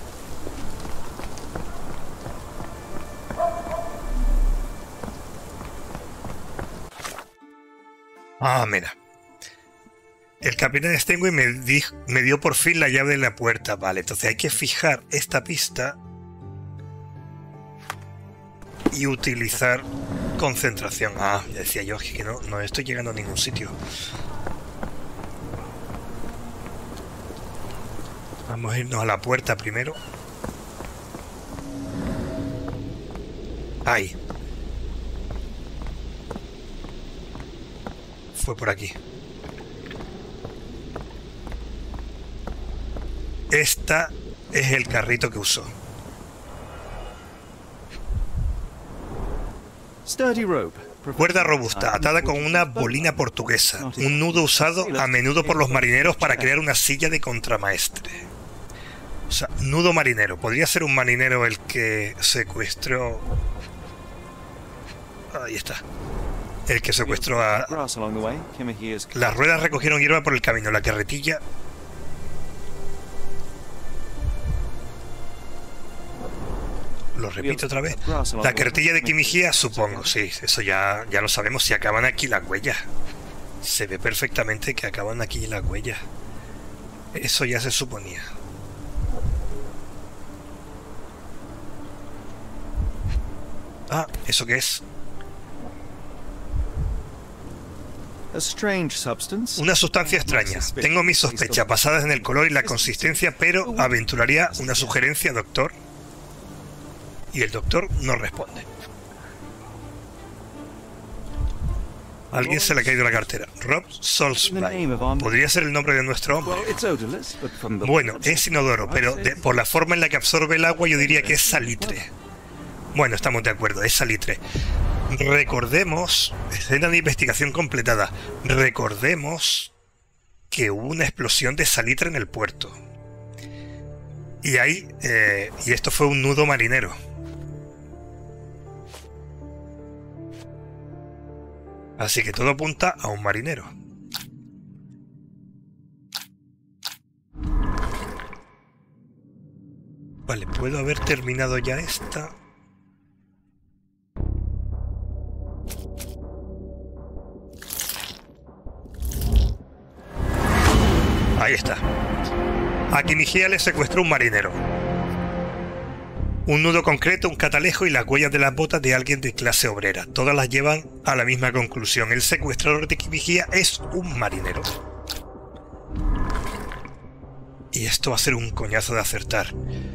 Ah, mira. El capitán Stenway me, dijo, me dio por fin la llave de la puerta. Vale, entonces hay que fijar esta pista y utilizar concentración. Ah, ya decía yo que no, no estoy llegando a ningún sitio. Vamos a irnos a la puerta primero. Ahí. Fue por aquí. Esta es el carrito que usó. Cuerda robusta, atada con una bolina portuguesa. Un nudo usado a menudo por los marineros para crear una silla de contramaestre. O sea, nudo marinero. ¿Podría ser un marinero el que secuestró? Ahí está. El que secuestró a... Las ruedas recogieron hierba por el camino. La carretilla... Lo repito otra vez. La carretilla de Kimijía, supongo, sí, eso ya, ya lo sabemos. Si acaban aquí las huellas. Se ve perfectamente que acaban aquí las huellas. Eso ya se suponía. Ah, ¿eso qué es? Una sustancia extraña. Tengo mis sospechas basadas en el color y la consistencia, pero aventuraría una sugerencia, doctor. Y el doctor no responde. Alguien se le ha caído la cartera. Rob Salisbury. ¿Podría ser el nombre de nuestro hombre? Bueno, es inodoro, pero de, por la forma en la que absorbe el agua yo diría que es salitre. Bueno, estamos de acuerdo, es salitre. Recordemos, escena de investigación completada. Recordemos que hubo una explosión de salitre en el puerto. Y ahí, eh, y esto fue un nudo marinero. Así que todo apunta a un marinero. Vale, puedo haber terminado ya esta. Ahí está. A Kimijía le secuestró un marinero. Un nudo concreto, un catalejo y las huellas de las botas de alguien de clase obrera. Todas las llevan a la misma conclusión. El secuestrador de Kimijía es un marinero. Y esto va a ser un coñazo de acertar.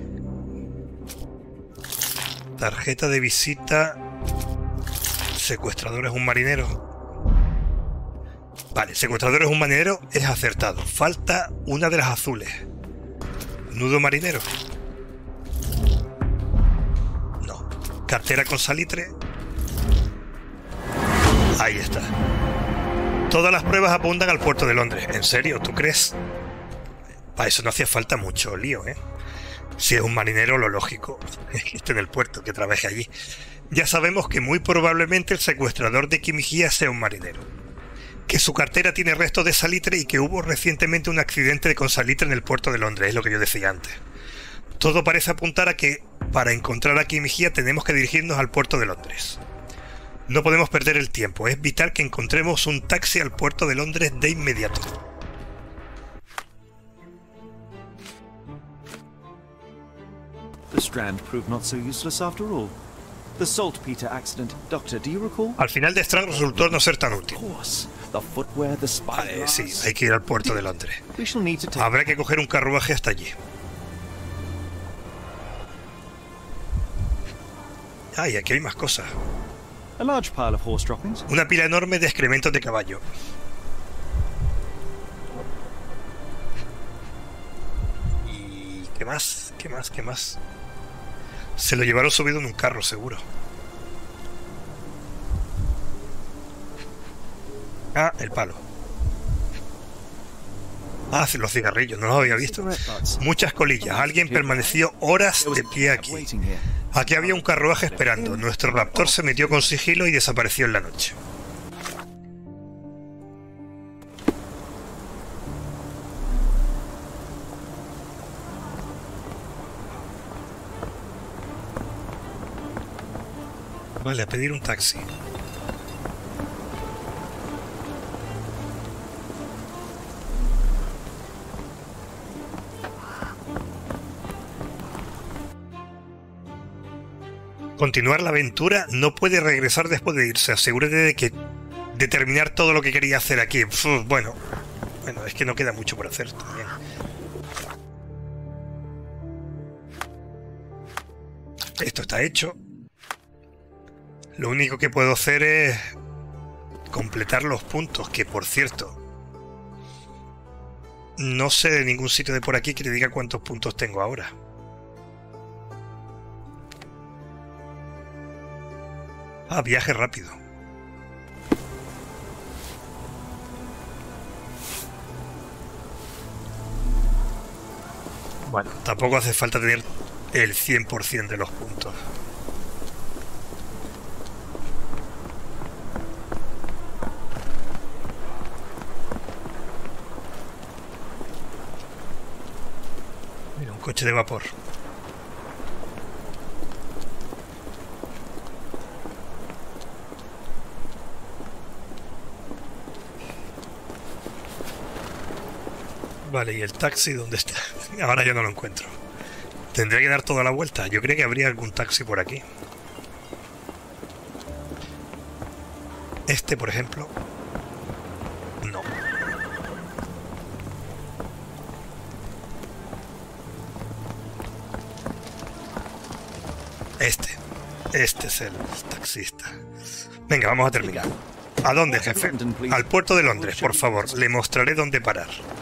Tarjeta de visita. Secuestrador es un marinero. Vale, secuestrador es un marinero, es acertado. Falta una de las azules. Nudo marinero. Cartera con salitre. Ahí está. Todas las pruebas apuntan al puerto de Londres. ¿En serio? ¿Tú crees? Para eso no hacía falta mucho lío, ¿eh? Si es un marinero, lo lógico es que esté en el puerto, que trabaje allí. Ya sabemos que muy probablemente el secuestrador de Kimijía sea un marinero. Que su cartera tiene restos de salitre y que hubo recientemente un accidente con salitre en el puerto de Londres. Es lo que yo decía antes. Todo parece apuntar a que para encontrar a Kimijía tenemos que dirigirnos al puerto de Londres. No podemos perder el tiempo. Es vital que encontremos un taxi al puerto de Londres de inmediato. The Strand proved not so useless after all. The saltpeter accident. Doctor, do you recall? Al final de Strand resultó no ser tan útil. Of course. The footwear, the Vale, spyglass. sí, hay que ir al puerto de Londres. We shall need to take... Habrá que coger un carruaje hasta allí. Ah, y aquí hay más cosas. A large pile of horse droppings. Una pila enorme de excrementos de caballo. ¿Y qué más? ¿Qué más? ¿Qué más? Se lo llevaron subido en un carro, seguro. Ah, el palo. Ah, los cigarrillos, no los había visto. Muchas colillas. Alguien permaneció horas de pie aquí. Aquí había un carruaje esperando. Nuestro raptor se metió con sigilo y desapareció en la noche. Vale, a pedir un taxi. Continuar la aventura, no puede regresar después de irse. Asegúrate de que de terminar todo lo que quería hacer aquí. Uf, bueno, bueno, es que no queda mucho por hacer también. Esto está hecho. Lo único que puedo hacer es completar los puntos, que por cierto, no sé de ningún sitio de por aquí que le diga cuántos puntos tengo ahora. Ah, viaje rápido. Bueno, tampoco hace falta tener el cien por cien de los puntos. Mira, un coche de vapor. Vale, ¿y el taxi dónde está? Ahora ya no lo encuentro. Tendría que dar toda la vuelta. Yo creo que habría algún taxi por aquí. Este, por ejemplo. No. Este. Este es el taxista. Venga, vamos a terminar. ¿A dónde, jefe? Al puerto de Londres, por favor. Le mostraré dónde parar.